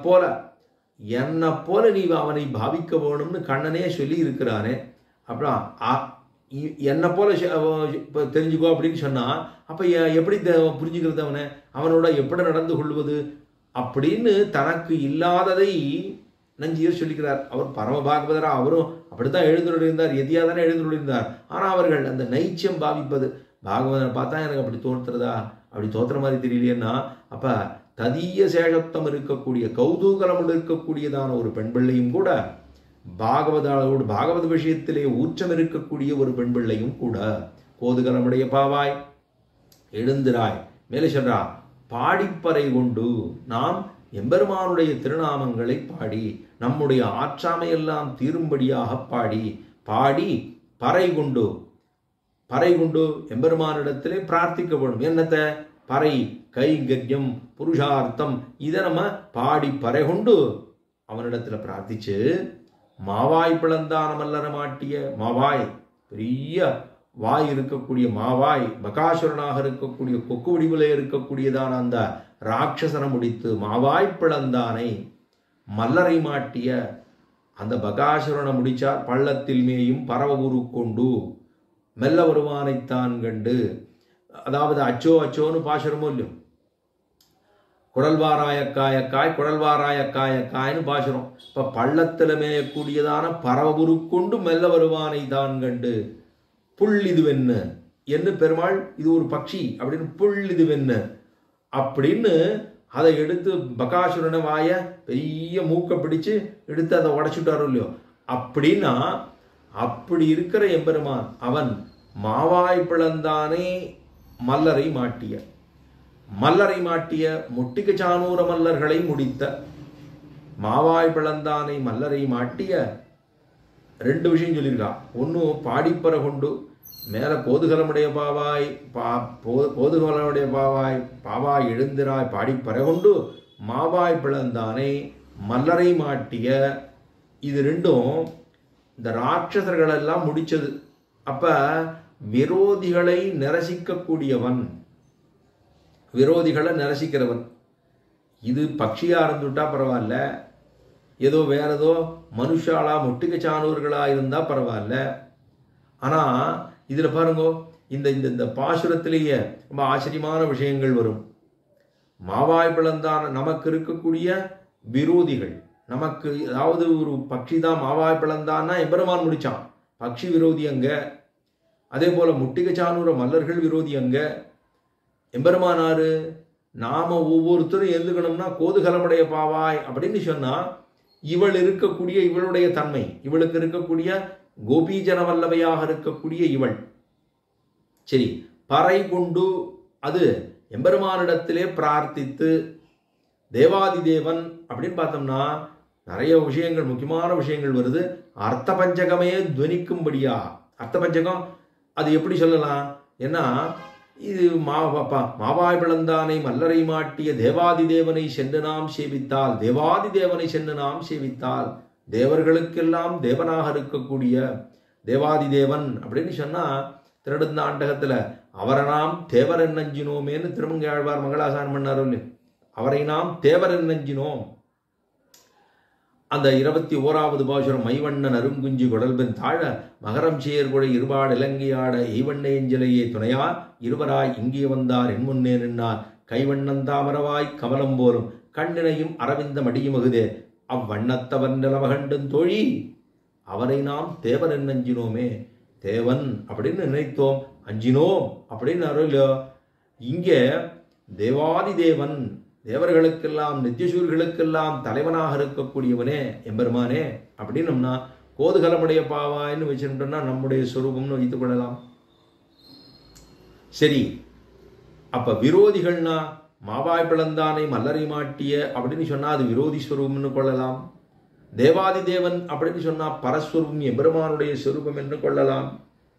போல நீ அவனை பாவிக்க வேணும்னு கண்ணனே சொல்லி இருக்கிறானே. அப்புறம் என்னை போல தெரிஞ்சுக்கோ அப்படின்னு சொன்னா அப்போ எப்படி புரிஞ்சுக்கிறது, அவனோட எப்படி நடந்து கொள்வது அப்படின்னு தனக்கு இல்லாததை நஞ்சியர் சொல்லிக்கிறார். அவர் பரம பாகவதரா, அவரும் அப்படித்தான் எழுந்துள்ளிருந்தார், எதியா தானே எழுந்துள்ளிருந்தார். ஆனால் அவர்கள் அந்த நைச்சியம் பாவிப்பது, பாகவதனை பார்த்தா எனக்கு அப்படி தோற்றுறதா, அப்படி தோற்றுற மாதிரி தெரியலையேன்னா, அப்போ ததிய சேஷத்தம் இருக்கக்கூடிய கௌதூகலம் இருக்கக்கூடியதான ஒரு பெண் பிள்ளையும் கூட, பாகவத விஷயத்திலே ஊற்றம் இருக்கக்கூடிய ஒரு பெண் பிள்ளையும் கூட, கோதுகலமுடைய பாவாய் எழுந்திராய். மேலே சொல்றா, பாடிப்பறை கொண்டு நாம் எம்பெருமானுடைய திருநாமங்களை பாடி நம்முடைய ஆற்றாமையெல்லாம் தீரும்படியாக பாடி பறை கொண்டு எம்பெருமானிடத்திலே பிரார்த்திக்க வேணும். என்னத்தை? பறை கைங்கரியம் புருஷார்த்தம் இதை நம்ம பாடி பறை கொண்டு அவனிடத்துல பிரார்த்திச்சு, மாவாய் பிளந்தான மல்லர மாட்டிய மாவாய், பெரிய வாய் இருக்கக்கூடிய மாவாய், பகாசுரனாக இருக்கக்கூடிய கொக்கு வடிவிலே இருக்கக்கூடியதான அந்த ராட்சசனை முடித்து மாவாய் பிளந்தானை மல்லரை மாட்டிய அந்த பகாசுரனை முடிச்சார். பள்ளத்தில் மேயும் பரவ உரு கொண்டு மெல்ல வருவானைத்தான் கண்டு. அதாவது அச்சோ அச்சோன்னு பாசுரமும் இல்லையோ, குடல்வாராயக்காயக்காய் குடல்வாராயக்காயக்காய்னு பாசுரம். இப்ப பள்ளத்துல மேயக்கூடியதான பரவபுரு கொண்டு மெல்ல வருவானை தான் கண்டு. புல் இதுவென்ன என்று பெருமாள் இது ஒரு பட்சி அப்படின்னு புல் இதுவென்ன அப்படின்னு அதை எடுத்து பகாசுரனை வாய பெரிய மூக்க பிடிச்சு எடுத்து அதை உடைச்சுட்டாரோ இல்லையோ. அப்படின்னா அப்படி இருக்கிற எம்பெருமான் அவன் மாவாய் பிளந்தானே மல்லரை மாட்டிய முட்டிக்கு சானூர மல்லர்களை முடித்த மாவாய் பிளந்தானை மல்லரை மாட்டிய. ரெண்டு விஷயம் சொல்லியிருக்கா. ஒன்று பாடிப்பற கொண்டு மேல கோதுகலமுடைய பாவாய் கோதுகலமுடைய பாவாய் எழுந்திராய் பாடிப்பற கொண்டு மாவாய் பிளந்தானை மல்லரை மாட்டிய. இது ரெண்டும் இந்த ராட்சசர்கள் எல்லாம் முடிச்சது. அப்ப விரோதிகளை நிரசிக்கக்கூடியவன், விரோதிகளை நிரசிக்கிறவன். இது பட்சியா இருந்துட்டா பரவாயில்ல, ஏதோ வேற ஏதோ மனுஷாலா முட்டுக்கு சானூர்களா இருந்தா பரவாயில்ல. ஆனா இதுல பாருங்க, இந்த இந்த பாசுரத்திலேயே ரொம்ப ஆச்சரியமான விஷயங்கள் வரும். மாவாய் பிளந்தான நமக்கு இருக்கக்கூடிய விரோதிகள், நமக்கு அதாவது ஒரு பட்சி தான் மாவாய் பிளந்தான்னா எம்பெருமான் முடிச்சான், பட்சி விரோதி அங்க. அதே போல முட்டிக சானூர மல்லர்கள் விரோதி அங்க. எம்பெருமானாரு நாம ஒவ்வொருத்தரும் எழுந்துக்கணும்னா கோதுகலமுடைய பாவாய் அப்படின்னு சொன்னா இவள் இருக்கக்கூடிய இவளுடைய தன்மை, இவளுக்கு இருக்கக்கூடிய கோபீஜன வல்லவையாக இருக்கக்கூடிய இவள் சரி பறை கொண்டு அது எம்பெருமானிடத்திலே பிரார்த்தித்து தேவாதி தேவன் அப்படின்னு பார்த்தோம்னா நிறைய விஷயங்கள், முக்கியமான விஷயங்கள் வருது. அர்த்த பஞ்சகமே துவனிக்கும்படியா. அர்த்த பஞ்சகம் அது எப்படி சொல்லலாம்? ஏன்னா இது மாவாய் பிளந்தானை மல்லரை மாட்டிய தேவாதி தேவனை சென்று நாம் சேவித்தால், தேவாதி தேவனை சென்று நாம் சேவித்தால், தேவர்களுக்கெல்லாம் தேவனாக இருக்கக்கூடிய தேவாதி தேவன் அப்படின்னு சொன்னா திருநெடுந்தாண்டகத்துல அவரை நாம் தேவர் என்னஞ்சினோமேன்னு திருமங்கையாழ்வார் மங்களாசானம் பண்ணாரோ இல்லையோ, அவரை நாம் தேவர் என்னஞ்சினோம். அந்த 21வது பாசுரம் மைவண்ணன் அருங்குஞ்சி குடல்பெண் தாழ மகரம் சேர்குழை இருபாடு இலங்கையாட எய்வண்ண எஞ்சலையே துணையா இருவராய் இங்கே வந்தார் என் முன்னே நின்னார் கைவண்ணன் தாமரவாய் கமலம் போலும் கண்ணினையும் அரவிந்த மடியுமகுதே அவ்வண்ணத்தவன் நிலமகண்டும் தோழி அவரை நாம் தேவன் என்ன அஞ்சினோமே. தேவன் அப்படின்னு நினைத்தோம், அஞ்சினோம் அப்படின்னு அருளோ. இங்கே தேவாதி தேவன், தேவர்களுக்கெல்லாம் நித்தியசூர்களுக்கெல்லாம் தலைவனாக இருக்கக்கூடியவனே எம்பெருமானே அப்படின்னம்னா கோதுகலமுடைய பாவாயின்னு வச்சுட்டோம்னா நம்முடைய சொரூபம்னு வைத்துக் கொள்ளலாம். சரி, அப்ப விரோதிகள்னா மாவாய் பிளந்தானை மல்லரை மாட்டிய அப்படின்னு சொன்னா அது விரோதி ஸ்வரூபம்னு கொள்ளலாம். தேவாதி தேவன் அப்படின்னு சொன்னா பரஸ்வரூபம் எம்பெருமானுடைய சொரூபம் என்று கொள்ளலாம்.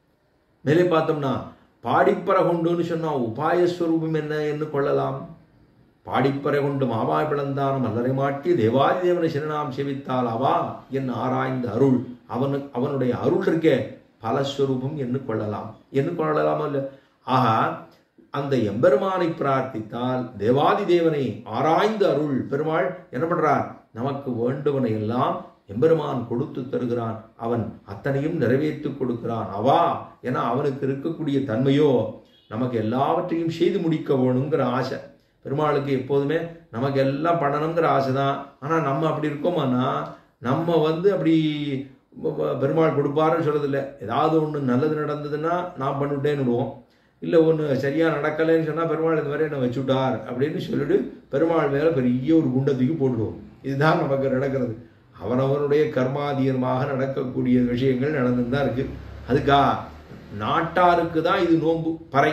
மேலே பார்த்தோம்னா பாடிப்பற கொண்டுன்னு சொன்னா உபாயஸ்வரூபம் என்ன என்று கொள்ளலாம். பாடிப்பறை கொண்டு மாவாய் பிளந்தான மல்லரை மாட்டி தேவாதி தேவனை சிறுநாம் சேவித்தால் அவா என் ஆராய்ந்த அருள், அவனுடைய அருள் இருக்கே பலஸ்வரூபம் என்று கொள்ளலாம். என்று கொள்ளலாமா இல்லை? ஆகா, அந்த எம்பெருமானை பிரார்த்தித்தால் தேவாதி தேவனை ஆராய்ந்து அருள் பெருமாள் என்ன பண்றார்? நமக்கு வேண்டுவனை எல்லாம் எம்பெருமான் கொடுத்து தருகிறான். அவன் அத்தனையும் நிறைவேற்றி கொடுக்கிறான். அவா ஏன்னா அவனுக்கு இருக்கக்கூடிய தன்மையோ நமக்கு எல்லாவற்றையும் செய்து முடிக்க வேணுங்கிற ஆசை. பெருமாளுக்கு எப்போதுமே நமக்கு எல்லாம் பண்ணணுங்கிற ஆசை தான். ஆனால் நம்ம அப்படி இருக்கோமானா நம்ம அப்படி பெருமாள் கொடுப்பாருன்னு சொல்றதில்லை. ஏதாவது ஒன்று நல்லது நடந்ததுன்னா நான் பண்ணிவிட்டேன்னு விடுவோம். இல்லை ஒன்று சரியாக நடக்கலைன்னு சொன்னால் பெருமாள் இந்த மாதிரி என்னை வச்சுட்டார் அப்படின்னு சொல்லிட்டு பெருமாள் மேலே பெரிய ஒரு குண்டத்துக்கு போட்டுடுவோம். இதுதான் நமக்கு நடக்கிறது. அவனவனுடைய கர்மாதீனமாக நடக்கக்கூடிய விஷயங்கள் நடந்துன்னு தான் இருக்கு. அதுக்கா நாட்டாருக்கு தான் இது நோன்பு பறை.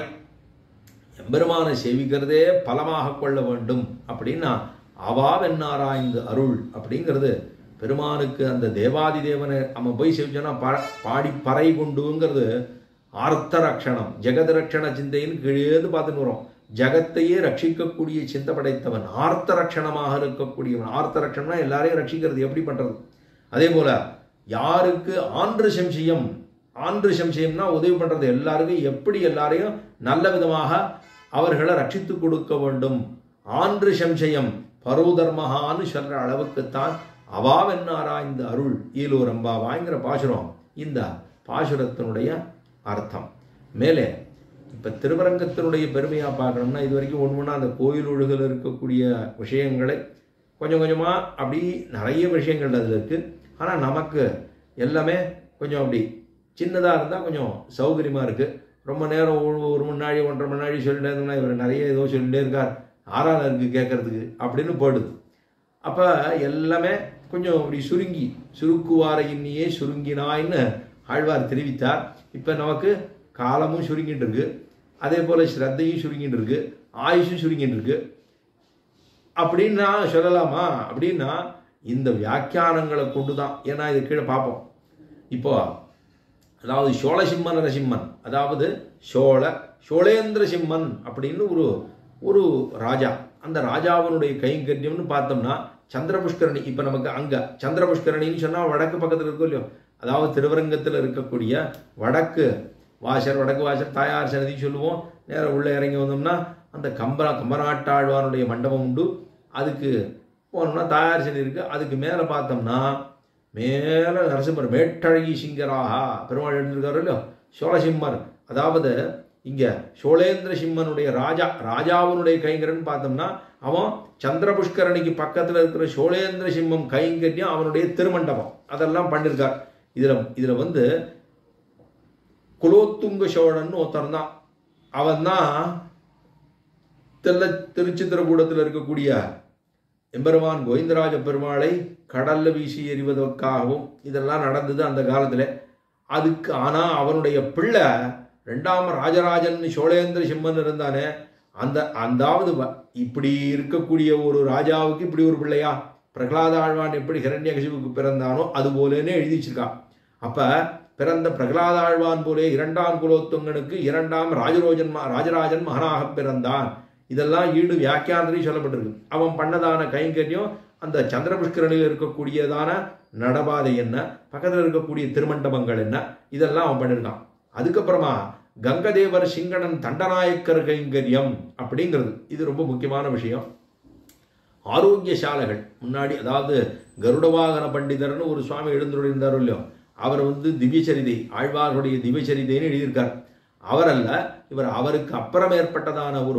எம்பெருமானை சேவிக்கிறதே பலமாக கொள்ள வேண்டும் அப்படின்னா அவாவென்னாராய்ந்து அருள் அப்படிங்கிறது பெருமானுக்கு அந்த தேவாதி தேவனை நம்ம போய் சேவிச்சோன்னா பாடி பறை கொண்டுங்கிறது ஆர்த்த ரக்ஷணம் ஜெகத் ரக்ஷண சிந்தைன்னு கீழேந்து பார்த்துன்னு வரும். ஜகத்தையே ரட்சிக்கக்கூடிய சிந்தை படைத்தவன், ஆர்த்த ரக்ஷணமாக இருக்கக்கூடியவன். ஆர்த்த ரக்ஷணம்னா எல்லாரையும் ரட்சிக்கிறது எப்படி பண்றது? அதே போல யாருக்கு ஆன்று சம்சயம், ஆன்று சம்சயம்னா உதவி பண்றது, எல்லாருக்கும் எப்படி எல்லாரையும் நல்ல விதமாக அவர்களை ரட்சித்து கொடுக்க வேண்டும். ஆன்று சம்சயம் பரோதர்மகான்னு சொல்ற அளவுக்குத்தான் அவாவென்னாரா இந்த அருள் ஈலூரம்பாவாங்கிற பாசுரம் இந்த பாசுரத்தினுடைய அர்த்தம். மேலே இப்போ திருவரங்கத்தினுடைய பெருமையாக பார்க்கணும்னா இது வரைக்கும் ஒன்றுனா அந்த கோயில் ஒழுகில் இருக்கக்கூடிய விஷயங்களை கொஞ்சம் கொஞ்சமாக அப்படி நிறைய விஷயங்கள் அதில் இருக்குது. ஆனால் நமக்கு எல்லாமே கொஞ்சம் அப்படி சின்னதாக இருந்தால் கொஞ்சம் சௌகரியமாக இருக்குது. ரொம்ப நேரம் ஒரு மணி நாள் 1.5 மணி நாள் சொல்லிட்டே இருந்தோம்னா இவர் நிறைய ஏதோ சொல்லிகிட்டே இருக்கார், ஆறால் இருக்குது கேட்கறதுக்கு அப்படின்னு போயிடுது. அப்போ எல்லாமே கொஞ்சம் அப்படி சுருக்குவார இன்னியே சுருங்கினாயின்னு ஆழ்வார் தெரிவித்தார். இப்போ நமக்கு காலமும் சுருங்கிட்டு இருக்கு, அதே போல் ஸ்ரத்தையும் சுருங்கிட்டு இருக்கு, ஆயுஷும் சுருங்கிட்டு இருக்கு அப்படின்னா சொல்லலாமா? அப்படின்னா இந்த வியாக்கியானங்களை கொண்டு தான். ஏன்னா இது கீழே பார்ப்போம். இப்போ அதாவது சோழசிம்மன் நரசிம்மன், அதாவது சோழேந்திர சிம்மன் அப்படின்னு ஒரு ராஜா. அந்த ராஜாவினுடைய கைங்கரியம்னு பார்த்தோம்னா சந்திரபுஷ்கரணி. இப்போ நமக்கு அங்கே சந்திரபுஷ்கரணின்னு சொன்னால் வடக்கு பக்கத்தில் இருக்கும் இல்லையோ, அதாவது திருவரங்கத்தில் இருக்கக்கூடிய வடக்கு வாசல் தாயார் சன்னதி சொல்லுவோம். நேரம் உள்ளே இறங்கி வந்தோம்னா அந்த கம்பநாட்டாழ்வானுடைய மண்டபம் உண்டு. அதுக்கு போனோம்னா தாயார் சன்னதி இருக்குது. அதுக்கு மேலே பார்த்தோம்னா மேலே நரசிம்மர் மேட்டழகி சிங்கராகா பெருமாள் எழுந்திருக்காரு இல்லையோ, சோழசிம்மர். அதாவது இங்கே சோழேந்திர சிம்மனுடைய ராஜாவினுடைய கைங்கரன்னு பார்த்தோம்னா அவன் சந்திரபுஷ்கரணிக்கு பக்கத்தில் இருக்கிற சோழேந்திர சிம்மம் கைங்கரியம் அவனுடைய திருமண்டபம் அதெல்லாம் பண்ணியிருக்கார். இதில் வந்து குலோத்துங்க சோழன் ஒருத்தர் தான். அவன் தான் திருச்சித்திரகூடத்தில் இருக்கக்கூடிய எம்பெருமான் கோவிந்தராஜ பெருமாளை கடல்ல வீசி எறிவதற்காகவும் இதெல்லாம் நடந்தது அந்த காலத்தில். அதுக்கு ஆனால் அவனுடைய பிள்ளை 2ஆம் ராஜராஜன் சோழேந்திர சிம்மன் இருந்தானே, அந்தாவது இப்படி இருக்கக்கூடிய ஒரு ராஜாவுக்கு இப்படி ஒரு பிள்ளையா? பிரகலாத ஆழ்வான் எப்படி ஹிரண்யகசிபுக்கு பிறந்தானோ அது போலேன்னு எழுதி வச்சிருக்கான். அப்போ பிறந்த பிரகலாத ஆழ்வான் போலே 2ஆம் குலோத்துங்கனுக்கு 2ஆம் ராஜராஜன் மகனாக பிறந்தான். இதெல்லாம் ஈடு வியாக்கியானத்திலையும் சொல்லப்பட்டிருக்கு. அவன் பண்ணதான கைங்கரியம் அந்த சந்திரபுஷ்கரணியில் இருக்கக்கூடியதான நடபாதை என்ன, பக்கத்தில் இருக்கக்கூடிய திருமண்டபங்கள் என்ன, இதெல்லாம் அவன் பண்ணியிருக்கான். அதுக்கப்புறமா கங்கதேவர் சிங்கணன் தண்டநாயக்கர் கைங்கரியம் அப்படிங்கிறது இது ரொம்ப முக்கியமான விஷயம். ஆரோக்கிய சாலைகள் முன்னாடி, அதாவது கருடவாகன பண்டிதர்னு ஒரு சுவாமி எழுந்துள்ளாரோ இல்லையோ, அவர் வந்து திவ்யச்சரிதை ஆழ்வார்களுடைய திவ்யச்சரிதைன்னு எழுதியிருக்கார். அவரல்ல இவர், அவருக்கு அப்புறம் ஏற்பட்டதான ஒரு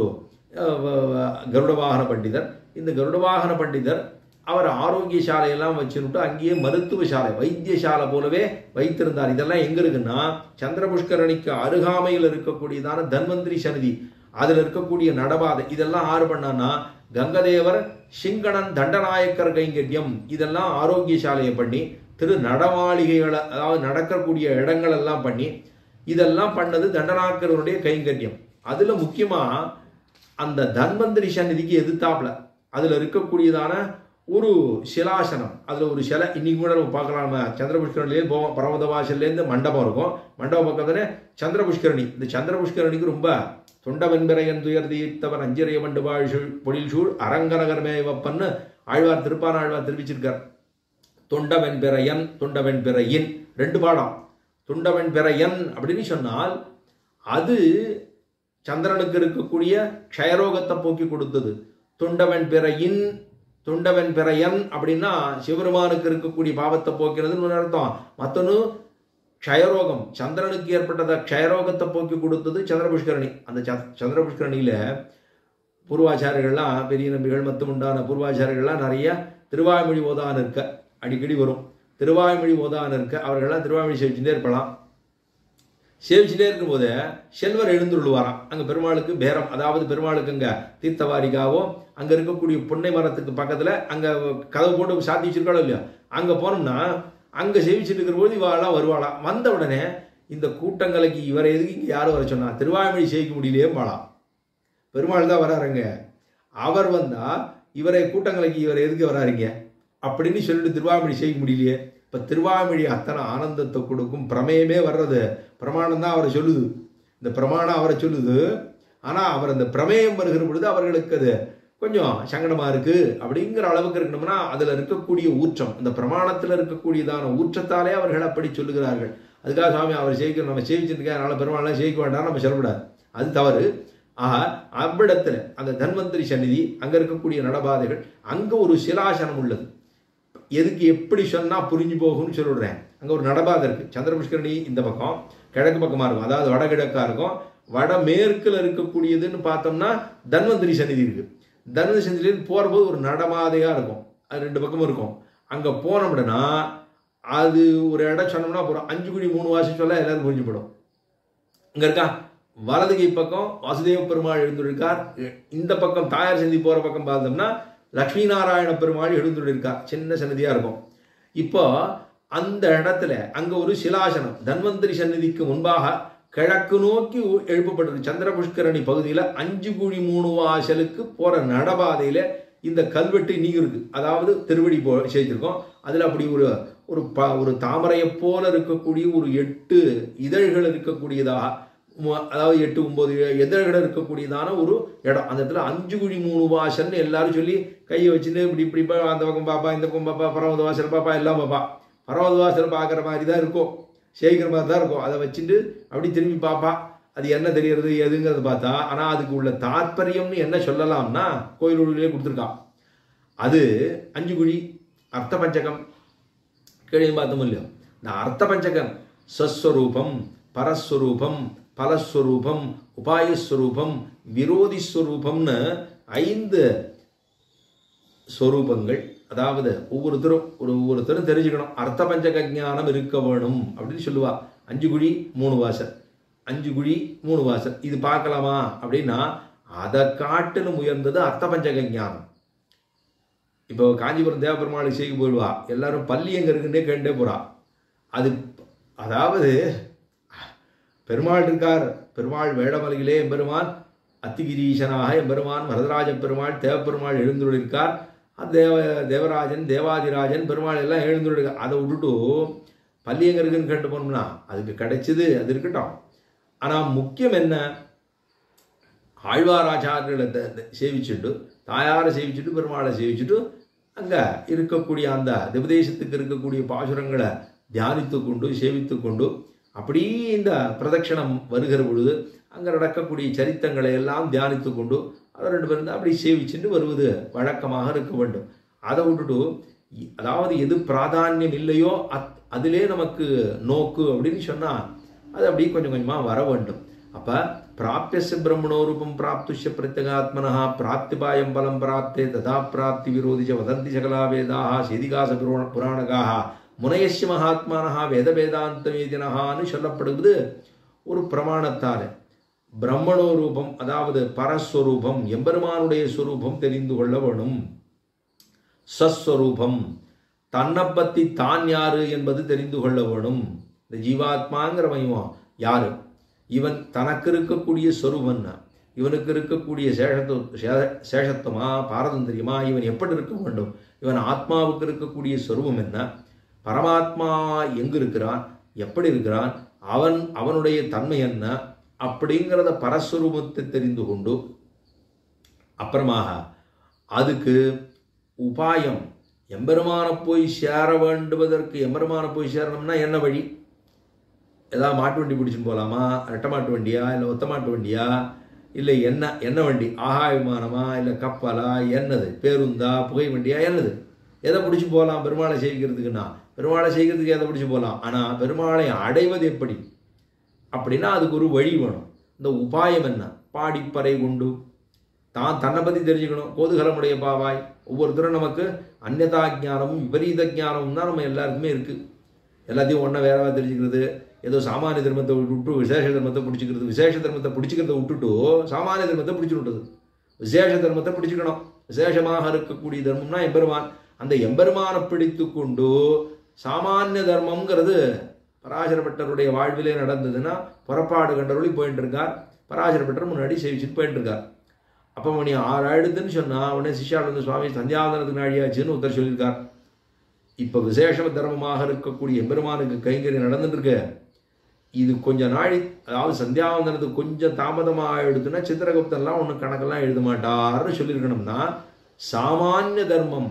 கருடவாகன பண்டிதர். இந்த கருடவாகன பண்டிதர் அவர் ஆரோக்கிய சாலையெல்லாம் வச்சுட்டு அங்கேயே மருத்துவ சாலை வைத்தியசாலை போலவே வைத்திருந்தார். இதெல்லாம் எங்க இருக்குன்னா சந்திரபுஷ்கரணிக்கு அருகாமையில் இருக்கக்கூடியதான தன்வந்திரி சன்னதி, அதில் இருக்கக்கூடிய நடபாதை. இதெல்லாம் ஆறு பண்ணான்னா கங்கதேவர் சிங்கணன் தண்டநாயக்கர் கைங்கரியம் இதெல்லாம் ஆரோக்கிய சாலையை பண்ணி, திரு நடமாளிகைகளை அதாவது நடக்கக்கூடிய இடங்கள் எல்லாம் பண்ணி இதெல்லாம் பண்ணது தண்டநாயக்கருடைய கைங்கரியம். அதுல முக்கியமா அந்த தன்வந்திரி சன்னதிக்கு எதிர்த்தாப்புல அதுல இருக்கக்கூடியதான ஒரு சிலாசனம், அதில் ஒரு சிலை இன்னைக்கு கூட நம்ம பார்க்கலாம். சந்திரபுஷ்கரணிலே போவோம், பரமத வாசல்லேருந்து மண்டபம் இருக்கும், மண்டபம் பக்கத்துல சந்திரபுஷ்கரணி. இந்த சந்திரபுஷ்கரணிக்கு ரொம்ப தொண்டவெண்பிரையன் துயர் தீர்த்தவன் அஞ்சிரைய வண்டு பொழில் சூழ் அரங்கநகரமே வப்பன்னு ஆழ்வார் திருப்பான ஆழ்வார் தெரிவிச்சிருக்கார். தொண்டவெண்பிரையன் தொண்டவெண்பிரையின் 2 பாடம். தொண்டவெண்பிரையன் அப்படின்னு சொன்னால் அது சந்திரனுக்கு இருக்கக்கூடிய க்ஷயரோகத்தை போக்கி கொடுத்தது. தொண்டவெண்பிரையின் தொண்டவெண்பிரையன் அப்படின்னா சிவபெருமானுக்கு இருக்கக்கூடிய பாவத்தை போக்கிறதுன்னு அர்த்தம். மற்றொன்று க்ஷயரோகம், சந்திரனுக்கு ஏற்பட்டத க்ஷயரோகத்தை போக்கி கொடுத்தது சந்திரபுஷ்கரணி. அந்த சந்திரபுஷ்கரணியில பூர்வாச்சாரியர்கள்லாம் பெரிய நம்பிகள் மற்றும் உண்டான பூர்வாச்சாரியர்கள்லாம் நிறைய திருவாய்மொழி ஓதான இருக்க அடிக்கடி வரும். திருவாய்மொழி ஓதான இருக்க அவர்கள்லாம் திருவாய்மொழி சேவிச்சுட்டே இருக்கலாம். சேவிச்சுட்டே இருக்கும்போது செல்வர் எழுந்துள்ளுவாராம். அங்கே பெருமாளுக்கு பேரம், அதாவது பெருமாளுக்கு அங்கே தீர்த்தவாரிகாவோ அங்கே இருக்கக்கூடிய புன்னை மரத்துக்கு பக்கத்தில் அங்கே கதவு போட்டு சாத்தி வச்சிருக்காளோ இல்லையோ, அங்கே போனோம்னா அங்கே சேவிச்சுட்டு இருக்கிற போது இவாளாம் வருவாளாம். வந்த உடனே இந்த கூட்டங்களுக்கு இவரை எதுக்கு இங்கே யாரும் வர சொன்னா, திருவாய்மொழி சேவிக்க முடியலையே பாலாம், பெருமாள் தான் வராருங்க, அவர் வந்தா இவரை கூட்டங்களுக்கு இவரை எதுக்கு வராருங்க அப்படின்னு சொல்லிட்டு திருவாய்மொழி சேவிக்க முடியலையே. இப்போ திருவாய்மொழி அத்தனை ஆனந்தத்தை கொடுக்கும், பிரமேயமே வர்றது பிரமாணம் தான் அவரை சொல்லுது, இந்த பிரமாணம் அவரை சொல்லுது. ஆனால் அவர் அந்த பிரமேயம் வருகிற பொழுது அவர்களுக்கு அது கொஞ்சம் சங்கடமாக இருக்குது அப்படிங்கிற அளவுக்கு இருக்கணும்னா அதில் இருக்கக்கூடிய ஊற்றம், அந்த பிரமாணத்தில் இருக்கக்கூடியதான ஊற்றத்தாலே அவர்கள் அப்படி சொல்லுகிறார்கள். அதுக்காக சுவாமி அவர் சேவிக்கணும், நம்ம சேவிச்சிருக்கேன் அதனால் பெருமாள்லாம் சேவிக்க வேண்டாம் நம்ம சொல்லக்கூடாது, அது தவறு. ஆக அவ்விடத்தில் அந்த தன்வந்திரி சந்நிதி, அங்கே இருக்கக்கூடிய நடபாதைகள், அங்கே ஒரு சிலாசனம் உள்ளது. எதுக்கு எப்படி சொன்னால் புரிஞ்சு போகும்னு சொல்லிடுறேன். அங்கே ஒரு நடபாதை இருக்குது, சந்திரபுஷ்கரணி இந்த பக்கம், கிழக்கு பக்கமாக இருக்கும், அதாவது வடகிழக்காக இருக்கும். வடமேற்கில் இருக்கக்கூடியதுன்னு பார்த்தோம்னா தன்வந்திரி சந்நிதி இருக்குது. தன்வந்திரி சந்நிதியிலேருந்து போகிறபோது ஒரு நடமாதையாக இருக்கும், அது 2 பக்கமும் இருக்கும். அங்கே போனோம்னா அது ஒரு இடம் சொன்னோம்னா அப்புறம் 5 குழி 3 வாசல் சொல்ல எல்லாரும் புரிஞ்சுப்படும். இங்கே இருக்கா வலது கை பக்கம் வாசுதேவ பெருமாள் எழுந்துள்ளிருக்கார். இந்த பக்கம் தாயார் சந்நிதி போகிற பக்கம் பார்த்தோம்னா லக்ஷ்மி நாராயண பெருமாள் எழுந்துள்ளிருக்கார். சின்ன சந்நிதியாக இருக்கும். இப்போ அந்த இடத்துல அங்கே ஒரு சிலாசனம் தன்வந்திரி சந்நிதிக்கு முன்பாக கிழக்கு நோக்கி எழுப்பப்பட்டிருக்கு. சந்திர புஷ்கரணி பகுதியில் 5 குழி 3 வாசலுக்கு போகிற நடபாதையில் இந்த கல்வெட்டு நீங்க இருக்கு. அதாவது திருவடி செய்திருக்கோம். அதில் அப்படி ஒரு தாமரையை போல இருக்கக்கூடிய ஒரு 8 இதழ்கள் இருக்கக்கூடியதாக, அதாவது 8 9 இதழ்கள் இருக்கக்கூடியதான ஒரு இடம். அந்த இடத்துல 5 குழி 3 வாசல்னு எல்லாரும் சொல்லி கையை வச்சுன்னு இப்படி அந்த பக்கம் பாப்பா, இந்த பக்கம் பாப்பா, பரவத வாசல் பாப்பா, எல்லாம் பாப்பா. பரவத வாசல் பார்க்குற மாதிரி தான் இருக்கும், சேகிற மாதிரி தான் இருக்கும். அதை வச்சுட்டு அப்படி திரும்பி பார்ப்பா. அது என்ன தெரியறது எதுங்கிறது பார்த்தா, ஆனால் அதுக்கு உள்ள தாற்பயம்னு என்ன சொல்லலாம்னா கோயிலூரிலே கொடுத்துருக்கான். அது 5 குழி அர்த்த பஞ்சகம் கேள்வி பார்த்தோம் இல்லையோ. இந்த அர்த்த பஞ்சகம் சஸ்வரூபம், பரஸ்வரூபம், பலஸ்வரூபம், உபாயஸ்வரூபம், விரோதிஸ்வரூபம்னு 5 ஸ்வரூபங்கள். அதாவது ஒவ்வொருத்தரும் தெரிஞ்சுக்கணும். அர்த்த பஞ்சக ஞானம் இருக்க வேணும் அப்படின்னு சொல்லுவா. 5 குழி 3 வாசல், 5 குழி 3 வாசல் இது பார்க்கலாமா அப்படின்னா அதை காட்டிலும் உயர்ந்தது அர்த்த பஞ்சக ஞானம். இப்போ காஞ்சிபுரம் தேவபெருமாளுக்கு செய்ய போயிடுவா, எல்லாரும் பள்ளி எங்கே இருக்குன்னே கேட்டே போறா. அது அதாவது பெருமாள் இருக்கார், பெருமாள் வேடமலையிலே எம்பெருமான் அத்திகிரீசனாக எம்பெருமான் வரதராஜ பெருமாள் தேவப்பெருமாள் எழுந்துள்ளிருக்கார். தேவராஜன் தேவாதிராஜன் பெருமாள் எல்லாம் எழுந்துள்ளிருக்கார். அதை விட்டுட்டு பள்ளி எங்கே இருக்குன்னு கேட்டு போனோம்னா அதுக்கு கிடைச்சது அது இருக்கட்டும். ஆனால் முக்கியம் என்ன, ஆழ்வாராச்சாரியர்களை சேவிச்சுட்டு தாயாரை சேவிச்சுட்டு பெருமாளை சேவிச்சுட்டு அங்கே இருக்கக்கூடிய அந்த திவதேசத்துக்கு இருக்கக்கூடிய பாசுரங்களை தியானித்து கொண்டு சேவித்து கொண்டு அப்படி இந்த பிரதட்சணம் வருகிற பொழுது அங்கே நடக்கக்கூடிய சரித்தங்களை எல்லாம் தியானித்து கொண்டு அதை 2 பேரும் அப்படி சேவிச்சுட்டு வருவது வழக்கமாக இருக்க வேண்டும். அதை விட்டுட்டு அதாவது எது பிராதானியம் இல்லையோ அதிலே நமக்கு நோக்கு அப்படின்னு சொன்னால் அது அப்படி கொஞ்சம் கொஞ்சமாக வர வேண்டும். அப்போ பிராப்திய பிரம்மணோ ரூபம் பிராப்துஷ்ய பிரத்யகாத்மனா பிராப்திபாயம் பலம் பிராப்தே ததா பிராப்தி விரோதிச்ச வதந்தி சகலா வேதாக சேதிகாச புராணகாக முனையஸ்ய மகாத்மானஹா வேத வேதாந்த வேதினஹான்னு சொல்லப்படுவது ஒரு பிரமாணத்தால். பிரம்மணோ ரூபம் அதாவது பரஸ்வரூபம் எம்பெருமானுடைய ஸ்வரூபம் தெரிந்து கொள்ள வேணும். சஸ்வரூபம் தன்னை பற்றி தான் யாரு என்பது தெரிந்து கொள்ள வேணும். இந்த ஜீவாத்மாங்கிறவன் யாரு, இவன் தனக்கு இருக்கக்கூடிய ஸ்வரூபன்னா, இவனுக்கு இருக்கக்கூடிய சேஷத்துவமா பாரதந்திரியமா, இவன் எப்படி இருக்க வேண்டும், இவன் ஆத்மாவுக்கு இருக்கக்கூடிய ஸ்வரூபம் என்ன, பரமாத்மா எங்கு இருக்கிறான், எப்படி இருக்கிறான், அவனுடைய தன்மை என்ன அப்படிங்கிறத பரஸ்வரூபத்தை தெரிந்து கொண்டு அப்புறமாக அதுக்கு உபாயம் எம்பெருமான போய் சேர வேண்டுவதற்கு. எம்பெருமான போய் சேரணும்னா என்ன வழி, ஏதாவது மாட்டு வண்டி பிடிச்சின்னு போகலாமா, ரெட்டை மாட்டு வண்டியா, இல்லை ஒத்த மாட்டு வண்டியா, இல்லை என்ன வண்டி, ஆகாய விமானமா, இல்லை கப்பலா, என்னது பேருந்தா, புகை வண்டியா, என்னது எதை பிடிச்சி போகலாம் பெருமாளை செய்கிறதுக்குன்னா, பெருமாளை செய்கிறதுக்கு எதை பிடிச்சி போகலாம். ஆனால் பெருமாளை அடைவது எப்படி அப்படின்னா அதுக்கு ஒரு வழி வேணும். இந்த உபாயம் என்ன, பாடிப்பறை கொண்டு தன்னை பற்றி தெரிஞ்சுக்கணும். கோதுகலமுடைய பாவாய் ஒவ்வொருத்தரும் நமக்கு அந்நதா ஜானமும் விபரீத ஜானமும் தான் நம்ம எல்லாருக்குமே இருக்குது. எல்லாத்தையும் ஒன்றா வேறவா தெரிஞ்சுக்கிறது, ஏதோ சாமானிய தர்மத்தை விட்டு விசேஷ தர்மத்தை பிடிச்சிக்கிறது, விசேஷ தர்மத்தை பிடிச்சிக்கிறத விட்டுட்டு சாமானிய தர்மத்தை பிடிச்சு விட்டது. விசேஷ தர்மத்தை பிடிச்சிக்கணும். விசேஷமாக இருக்கக்கூடிய தர்மம்னா எம்பெருமான். அந்த எம்பெருமானை பிடித்து கொண்டு சாமானிய தர்மம்ங்கிறது பராசரப்பட்டருடைய வாழ்விலே நடந்ததுன்னா புறப்பாடு கண்டருளி போயிட்டு இருக்கார். பராசரப்பட்டர் முன்னாடி சேவிச்சுட்டு போயிட்டு இருக்கார். அப்போ மணி 6 ஆயிடுதுன்னு சொன்னால் உடனே சிஷ்யால் வந்து சுவாமி சந்தியாவந்தனத்துக்கு நாழியாச்சுன்னு ஒருத்தர் சொல்லியிருக்கார். இப்போ விசேஷ தர்மமாக இருக்கக்கூடிய எம்பெருமானுக்கு கைங்கறி நடந்துட்டு இருக்கு. இது கொஞ்சம் நாளி, அதாவது சந்தியாவந்தனத்துக்கு கொஞ்சம் தாமதமாக எடுத்துன்னா சித்திரகுப்தன்லாம் ஒன்றும் கணக்கெல்லாம் எழுத மாட்டார்னு சொல்லியிருக்கணும்னா சாமானிய தர்மம்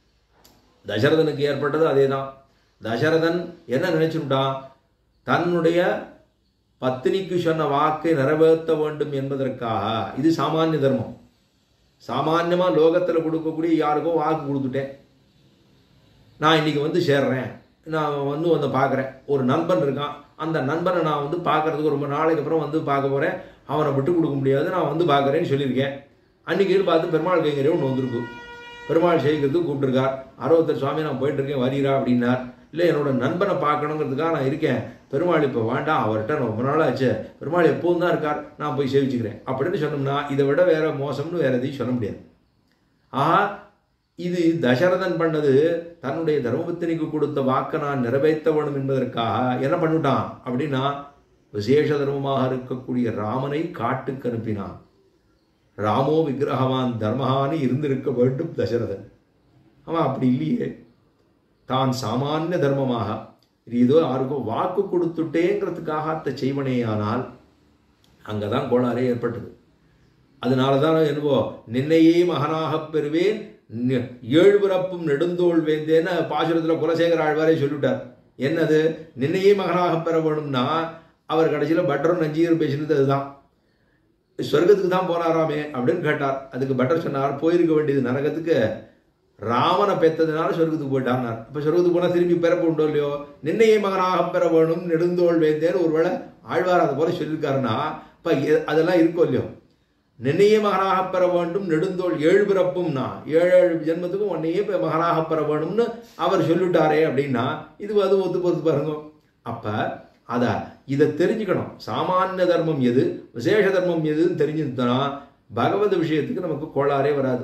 தசரதனுக்கு ஏற்பட்டது அதே தான். தசரதன் என்ன நினைச்சுட்டான், தன்னுடைய பத்தினிக்கு சொன்ன வாக்கை நிறைவேற்ற வேண்டும் என்பதற்காக. இது சாமானிய தர்மம். சாமான்யமாக லோகத்தில் கொடுக்கக்கூடிய யாருக்கோ வாக்கு கொடுத்துட்டேன், நான் இன்னைக்கு வந்து சேர்றேன், நான் வந்து பார்க்குறேன், ஒரு நண்பன் இருக்கான், அந்த நண்பனை நான் வந்து பார்க்கறதுக்கு ரொம்ப நாளைக்கு அப்புறம் வந்து பார்க்க போகிறேன், அவனை விட்டு கொடுக்க முடியாது, நான் வந்து பார்க்குறேன்னு சொல்லியிருக்கேன். அன்றைக்கின்னு பார்த்து பெருமாள் கைங்கரே ஒன்று வந்திருக்கு. பெருமாள் சேவிக்கிறதுக்கு கூப்பிட்டுருக்கார். அறுபத்தர் சுவாமி நான் போயிட்டு இருக்கேன் வரீரா அப்படின்னார். இல்லை என்னோட நண்பனை பார்க்கணுங்கிறதுக்காக நான் இருக்கேன், பெருமாள் இப்போ வேண்டாம், அவர்கிட்ட ரொம்ப நாள் ஆச்சு, பெருமாள் எப்போதும் தான் இருக்கார், நான் போய் சேவிச்சுக்கிறேன் அப்படின்னு சொன்னோம்னா இதை விட வேற மோசம்னு வேற எதையும் சொல்ல முடியாது. ஆஹா, இது தசரதன் பண்ணது தன்னுடைய தர்மபத்தினிக்கு கொடுத்த வாக்கை நான் நிறைவேற்ற வேணும் என்பதற்காக என்ன பண்ணிட்டான் அப்படின்னா, விசேஷ தர்மமாக இருக்கக்கூடிய ராமனை காட்டுக்கு அனுப்பினான். ராமோ விக்கிரகவான் தர்மஹானி இருந்திருக்க வேண்டும் தசரதன். அவன் அப்படி இல்லையே, தான் சாமானிய தர்மமாக இது ஏதோ யாருக்கும் வாக்கு கொடுத்துட்டேங்கிறதுக்காக அத்தை செய்வனேயானால் அங்கதான் கோளாறே ஏற்பட்டது. அதனாலதான் என்னவோ நின்னையே மகனாக பெறுவேன் ஏழு பிறப்பும் நெடுந்தோள் வேந்தேன்னு பாசுரத்தில் குலசேகர ஆழ்வாரே சொல்லிவிட்டார். என்னது நின்னையே மகனாக பெற வேணும்னா அவர் கடைசியில் பட்டரும் நஞ்சீர் பேசினது அதுதான். சொர்க்கத்துக்கு தான் போனாராமே அப்படின்னு கேட்டார். அதுக்கு பட்டர் சொன்னார், போயிருக்க வேண்டியது நரகத்துக்கு, ராமனை பெற்றதுனால சொர்க்கத்துக்கு போயிட்டார்னார். இப்போ சொர்க்கத்துக்கு போனால் திரும்பி பிறப்பு உண்டோ இல்லையோ, நின்னையே மகனாக பெற வேணும் நெடுந்தோள் வேந்தேன்னு ஒருவேளை ஆழ்வார் அதை போல சொல்லியிருக்காருன்னா இப்போ அதெல்லாம் இருக்கோ இல்லையோ. நின்னையே மகனாக பெற வேண்டும் நெடுந்தோள் ஏழு பிறப்பும்னா 7 ஜென்மத்துக்கும் உன்னையே மகனாக பெற வேணும்னு அவர் சொல்லிவிட்டாரே அப்படின்னா இது அது ஒத்து பொறுத்து பாருங்க. அப்போ இதை தெரிஞ்சுக்கணும். சாமானிய தர்மம் எது, விசேஷ தர்மம் எதுன்னு தெரிஞ்சுட்டோம்னா பகவத் விஷயத்துக்கு நமக்கு கோளாறே வராது.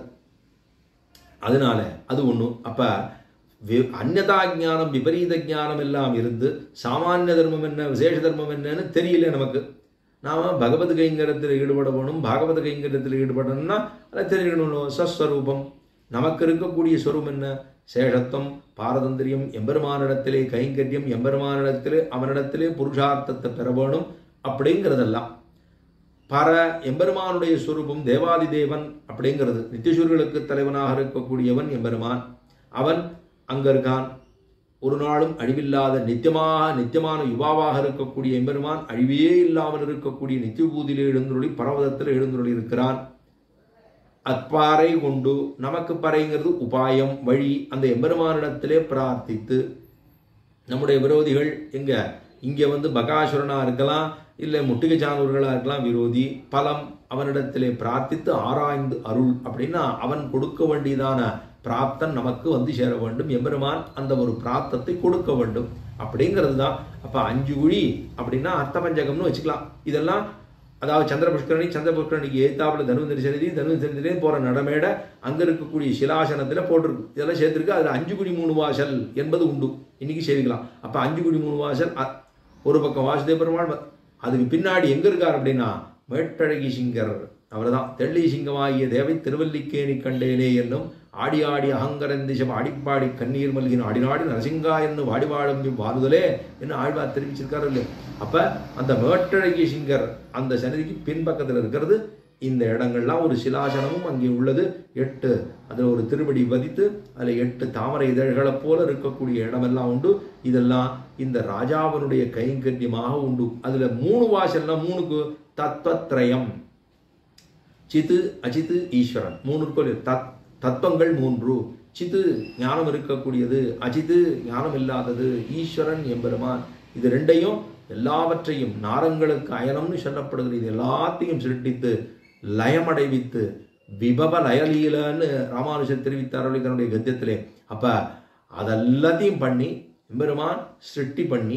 அதனால அது ஒன்று. அப்போ அந்நதா ஞானம் விபரீத ஞானம் எல்லாம் இருந்து சாமானிய தர்மம் என்ன விசேஷ தர்மம் என்னன்னு தெரியல நமக்கு. நாம் பகவத் கைங்கரத்தில் ஈடுபட வேணும். பாகவத கைங்கரத்தில் ஈடுபடணும்னா அதை தெரிஞ்சுக்கணும். ஸ்வஸ்வரூபம் நமக்கு இருக்கக்கூடிய ஸ்வரூபம் என்ன, சேஷத்துவம், பாரதந்திரியம், எம்பெருமானிடத்திலே கைங்கரியம், எம்பெருமானிடத்திலே அவனிடத்திலே புருஷார்த்தத்தை பெற வேணும் அப்படிங்கிறதெல்லாம். பர எம்பெருமானுடைய ஸ்வரூபம் தேவாதி தேவன் அப்படிங்கிறது. நித்தியசூர்களுக்கு தலைவனாக இருக்கக்கூடியவன் எம்பெருமான். அவன் அங்க இருக்கான். ஒரு நாளும் அழிவில்லாத நித்தியமான யுவாவாக இருக்கக்கூடிய எம்பெருமான் அழிவே இல்லாமல் இருக்கக்கூடிய நித்தியபூதியிலே எழுந்துருளி பரவதத்தில் எழுந்துருளி இருக்கிறான். அப்பாறை கொண்டு நமக்கு பறைங்கிறது உபாயம் வழி. அந்த எம்பெருமானிடத்திலே பிரார்த்தித்து நம்முடைய விரோதிகள் இங்கே வந்து பகாசுரனாக இருக்கலாம், இல்லை முட்டுகை சார்ந்தவர்களாக இருக்கலாம், விரோதி பலம் அவனிடத்திலே பிரார்த்தித்து ஆராய்ந்து அருள் அப்படின்னா அவன் கொடுக்க வேண்டியதான பிராப்தன் நமக்கு வந்து சேர வேண்டும். எம்பெருமான் அந்த ஒரு பிராப்தத்தை கொடுக்க வேண்டும் அப்படிங்கிறது தான். அப்போ 5 குழி அப்படின்னா அர்த்தபஞ்சகம்னு வச்சுக்கலாம். இதெல்லாம் அதாவது சந்திரபுஷ்கரணிக்கு ஏத்தாப்புல தனுவந்திரி சன்னிதியிலே போகிற நடமேட அங்கே இருக்கக்கூடிய சிலாசனத்தில் போட்டிருக்கு. இதெல்லாம் சேர்த்துருக்கு. அதில் 5 குழி 3 வாசல் என்பது உண்டு. இன்னைக்கு சேவிக்கலாம். அப்போ 5 குழி 3 வாசல் ஒரு பக்கம் வாசுதேவ பெருமாள், அதுக்கு பின்னாடி எங்கே இருக்கார் அப்படின்னா மேட்டழகி சிங்கர் அவர் தான். தெள்ளி சிங்கமாகிய தேவை திருவல்லிக்கேணி கண்டேனே என்னும் ஆடி ஆடி அகங்கரந்திசம் ஆடிப்பாடி கண்ணீர் மல்கின் ஆடிநாடி நரசிங்கா என்னும் வாடிவாடும் வாருதலே என்று ஆழ்வார் தெரிவிச்சிருக்காரு இல்லையா. அப்போ அந்த மேட்டழகி சிங்கர் அந்த சன்னதிக்கு பின்பக்கத்தில் இருக்கிறது. இந்த இடங்கள்லாம் ஒரு சிலாசனமும் அங்கே உள்ளது. 8 அதில் ஒரு திருவடி பதித்து அதில் 8 தாமரை இதழ்களை போல இருக்கக்கூடிய இடமெல்லாம் உண்டு. இதெல்லாம் இந்த ராஜாவினுடைய கைங்கரியமாக உண்டு. அதில் 3 வாசல்னா 3க்கு தத்துவத்ரயம், சித்து அச்சித்து ஈஸ்வரன் 3 தத்துவங்கள் 3. சித்து ஞானம் இருக்கக்கூடியது, அஜித்து ஞானம் இல்லாதது, ஈஸ்வரன் எம்பெருமான். இது 2ஐயும் எல்லாவற்றையும் நாரங்களுக்கு அயனம்னு சொல்லப்படுகிறது. இது எல்லாத்தையும் சிருஷ்டித்து லயமடைவித்து விபவ லயலீலன்னு ராமானுஜர் தெரிவித்தார் தன்னுடைய கத்தியத்திலே. அப்ப அதெல்லாத்தையும் பண்ணி எம்பெருமான் சிருஷ்டி பண்ணி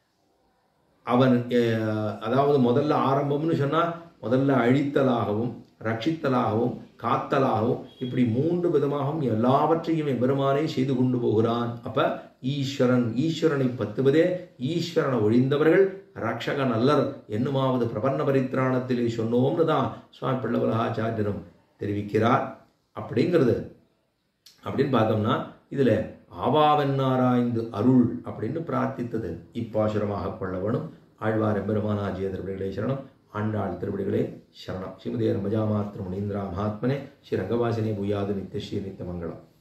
அவன் அதாவது முதல்ல ஆரம்பம்னு சொன்னா முதல்ல அழித்தலாகவும் ரட்சித்தலாகவும் காத்தலாகவும் இப்படி 3 விதமாகவும் எல்லாவற்றையும் எம்பெருமானே செய்து கொண்டு போகிறான். அப்ப ஈஸ்வரனை பத்துவதே ஈஸ்வரனை ஒழிந்தவர்கள் ரக்ஷகன் அல்லர் என்னுமாவது பிரபன்ன பரித்ராணத்திலே சொன்னோம்னு தான் சுவாமி பிள்ளவலகாச்சாரியரும் தெரிவிக்கிறார். அப்படின்னு பார்த்தோம்னா இதுல ஆவாவென்னாராய்ந்து அருள் அப்படின்னு பிரார்த்தித்தது இப்பாசுரமாக கொள்ள வேணும். ஆழ்வார் எம்பெருமானாஜிய திருவடிகளே சரணம், ஆண்டாள் திருவடிகளே சரணம். ஸ்ரீமதே ரமஜாமாத்திர முனீந்திரா மகாத்மனே ஸ்ரீ ரங்கவாசினே பூயாது நித்யஸ்ரீ நித்திய மங்களம்.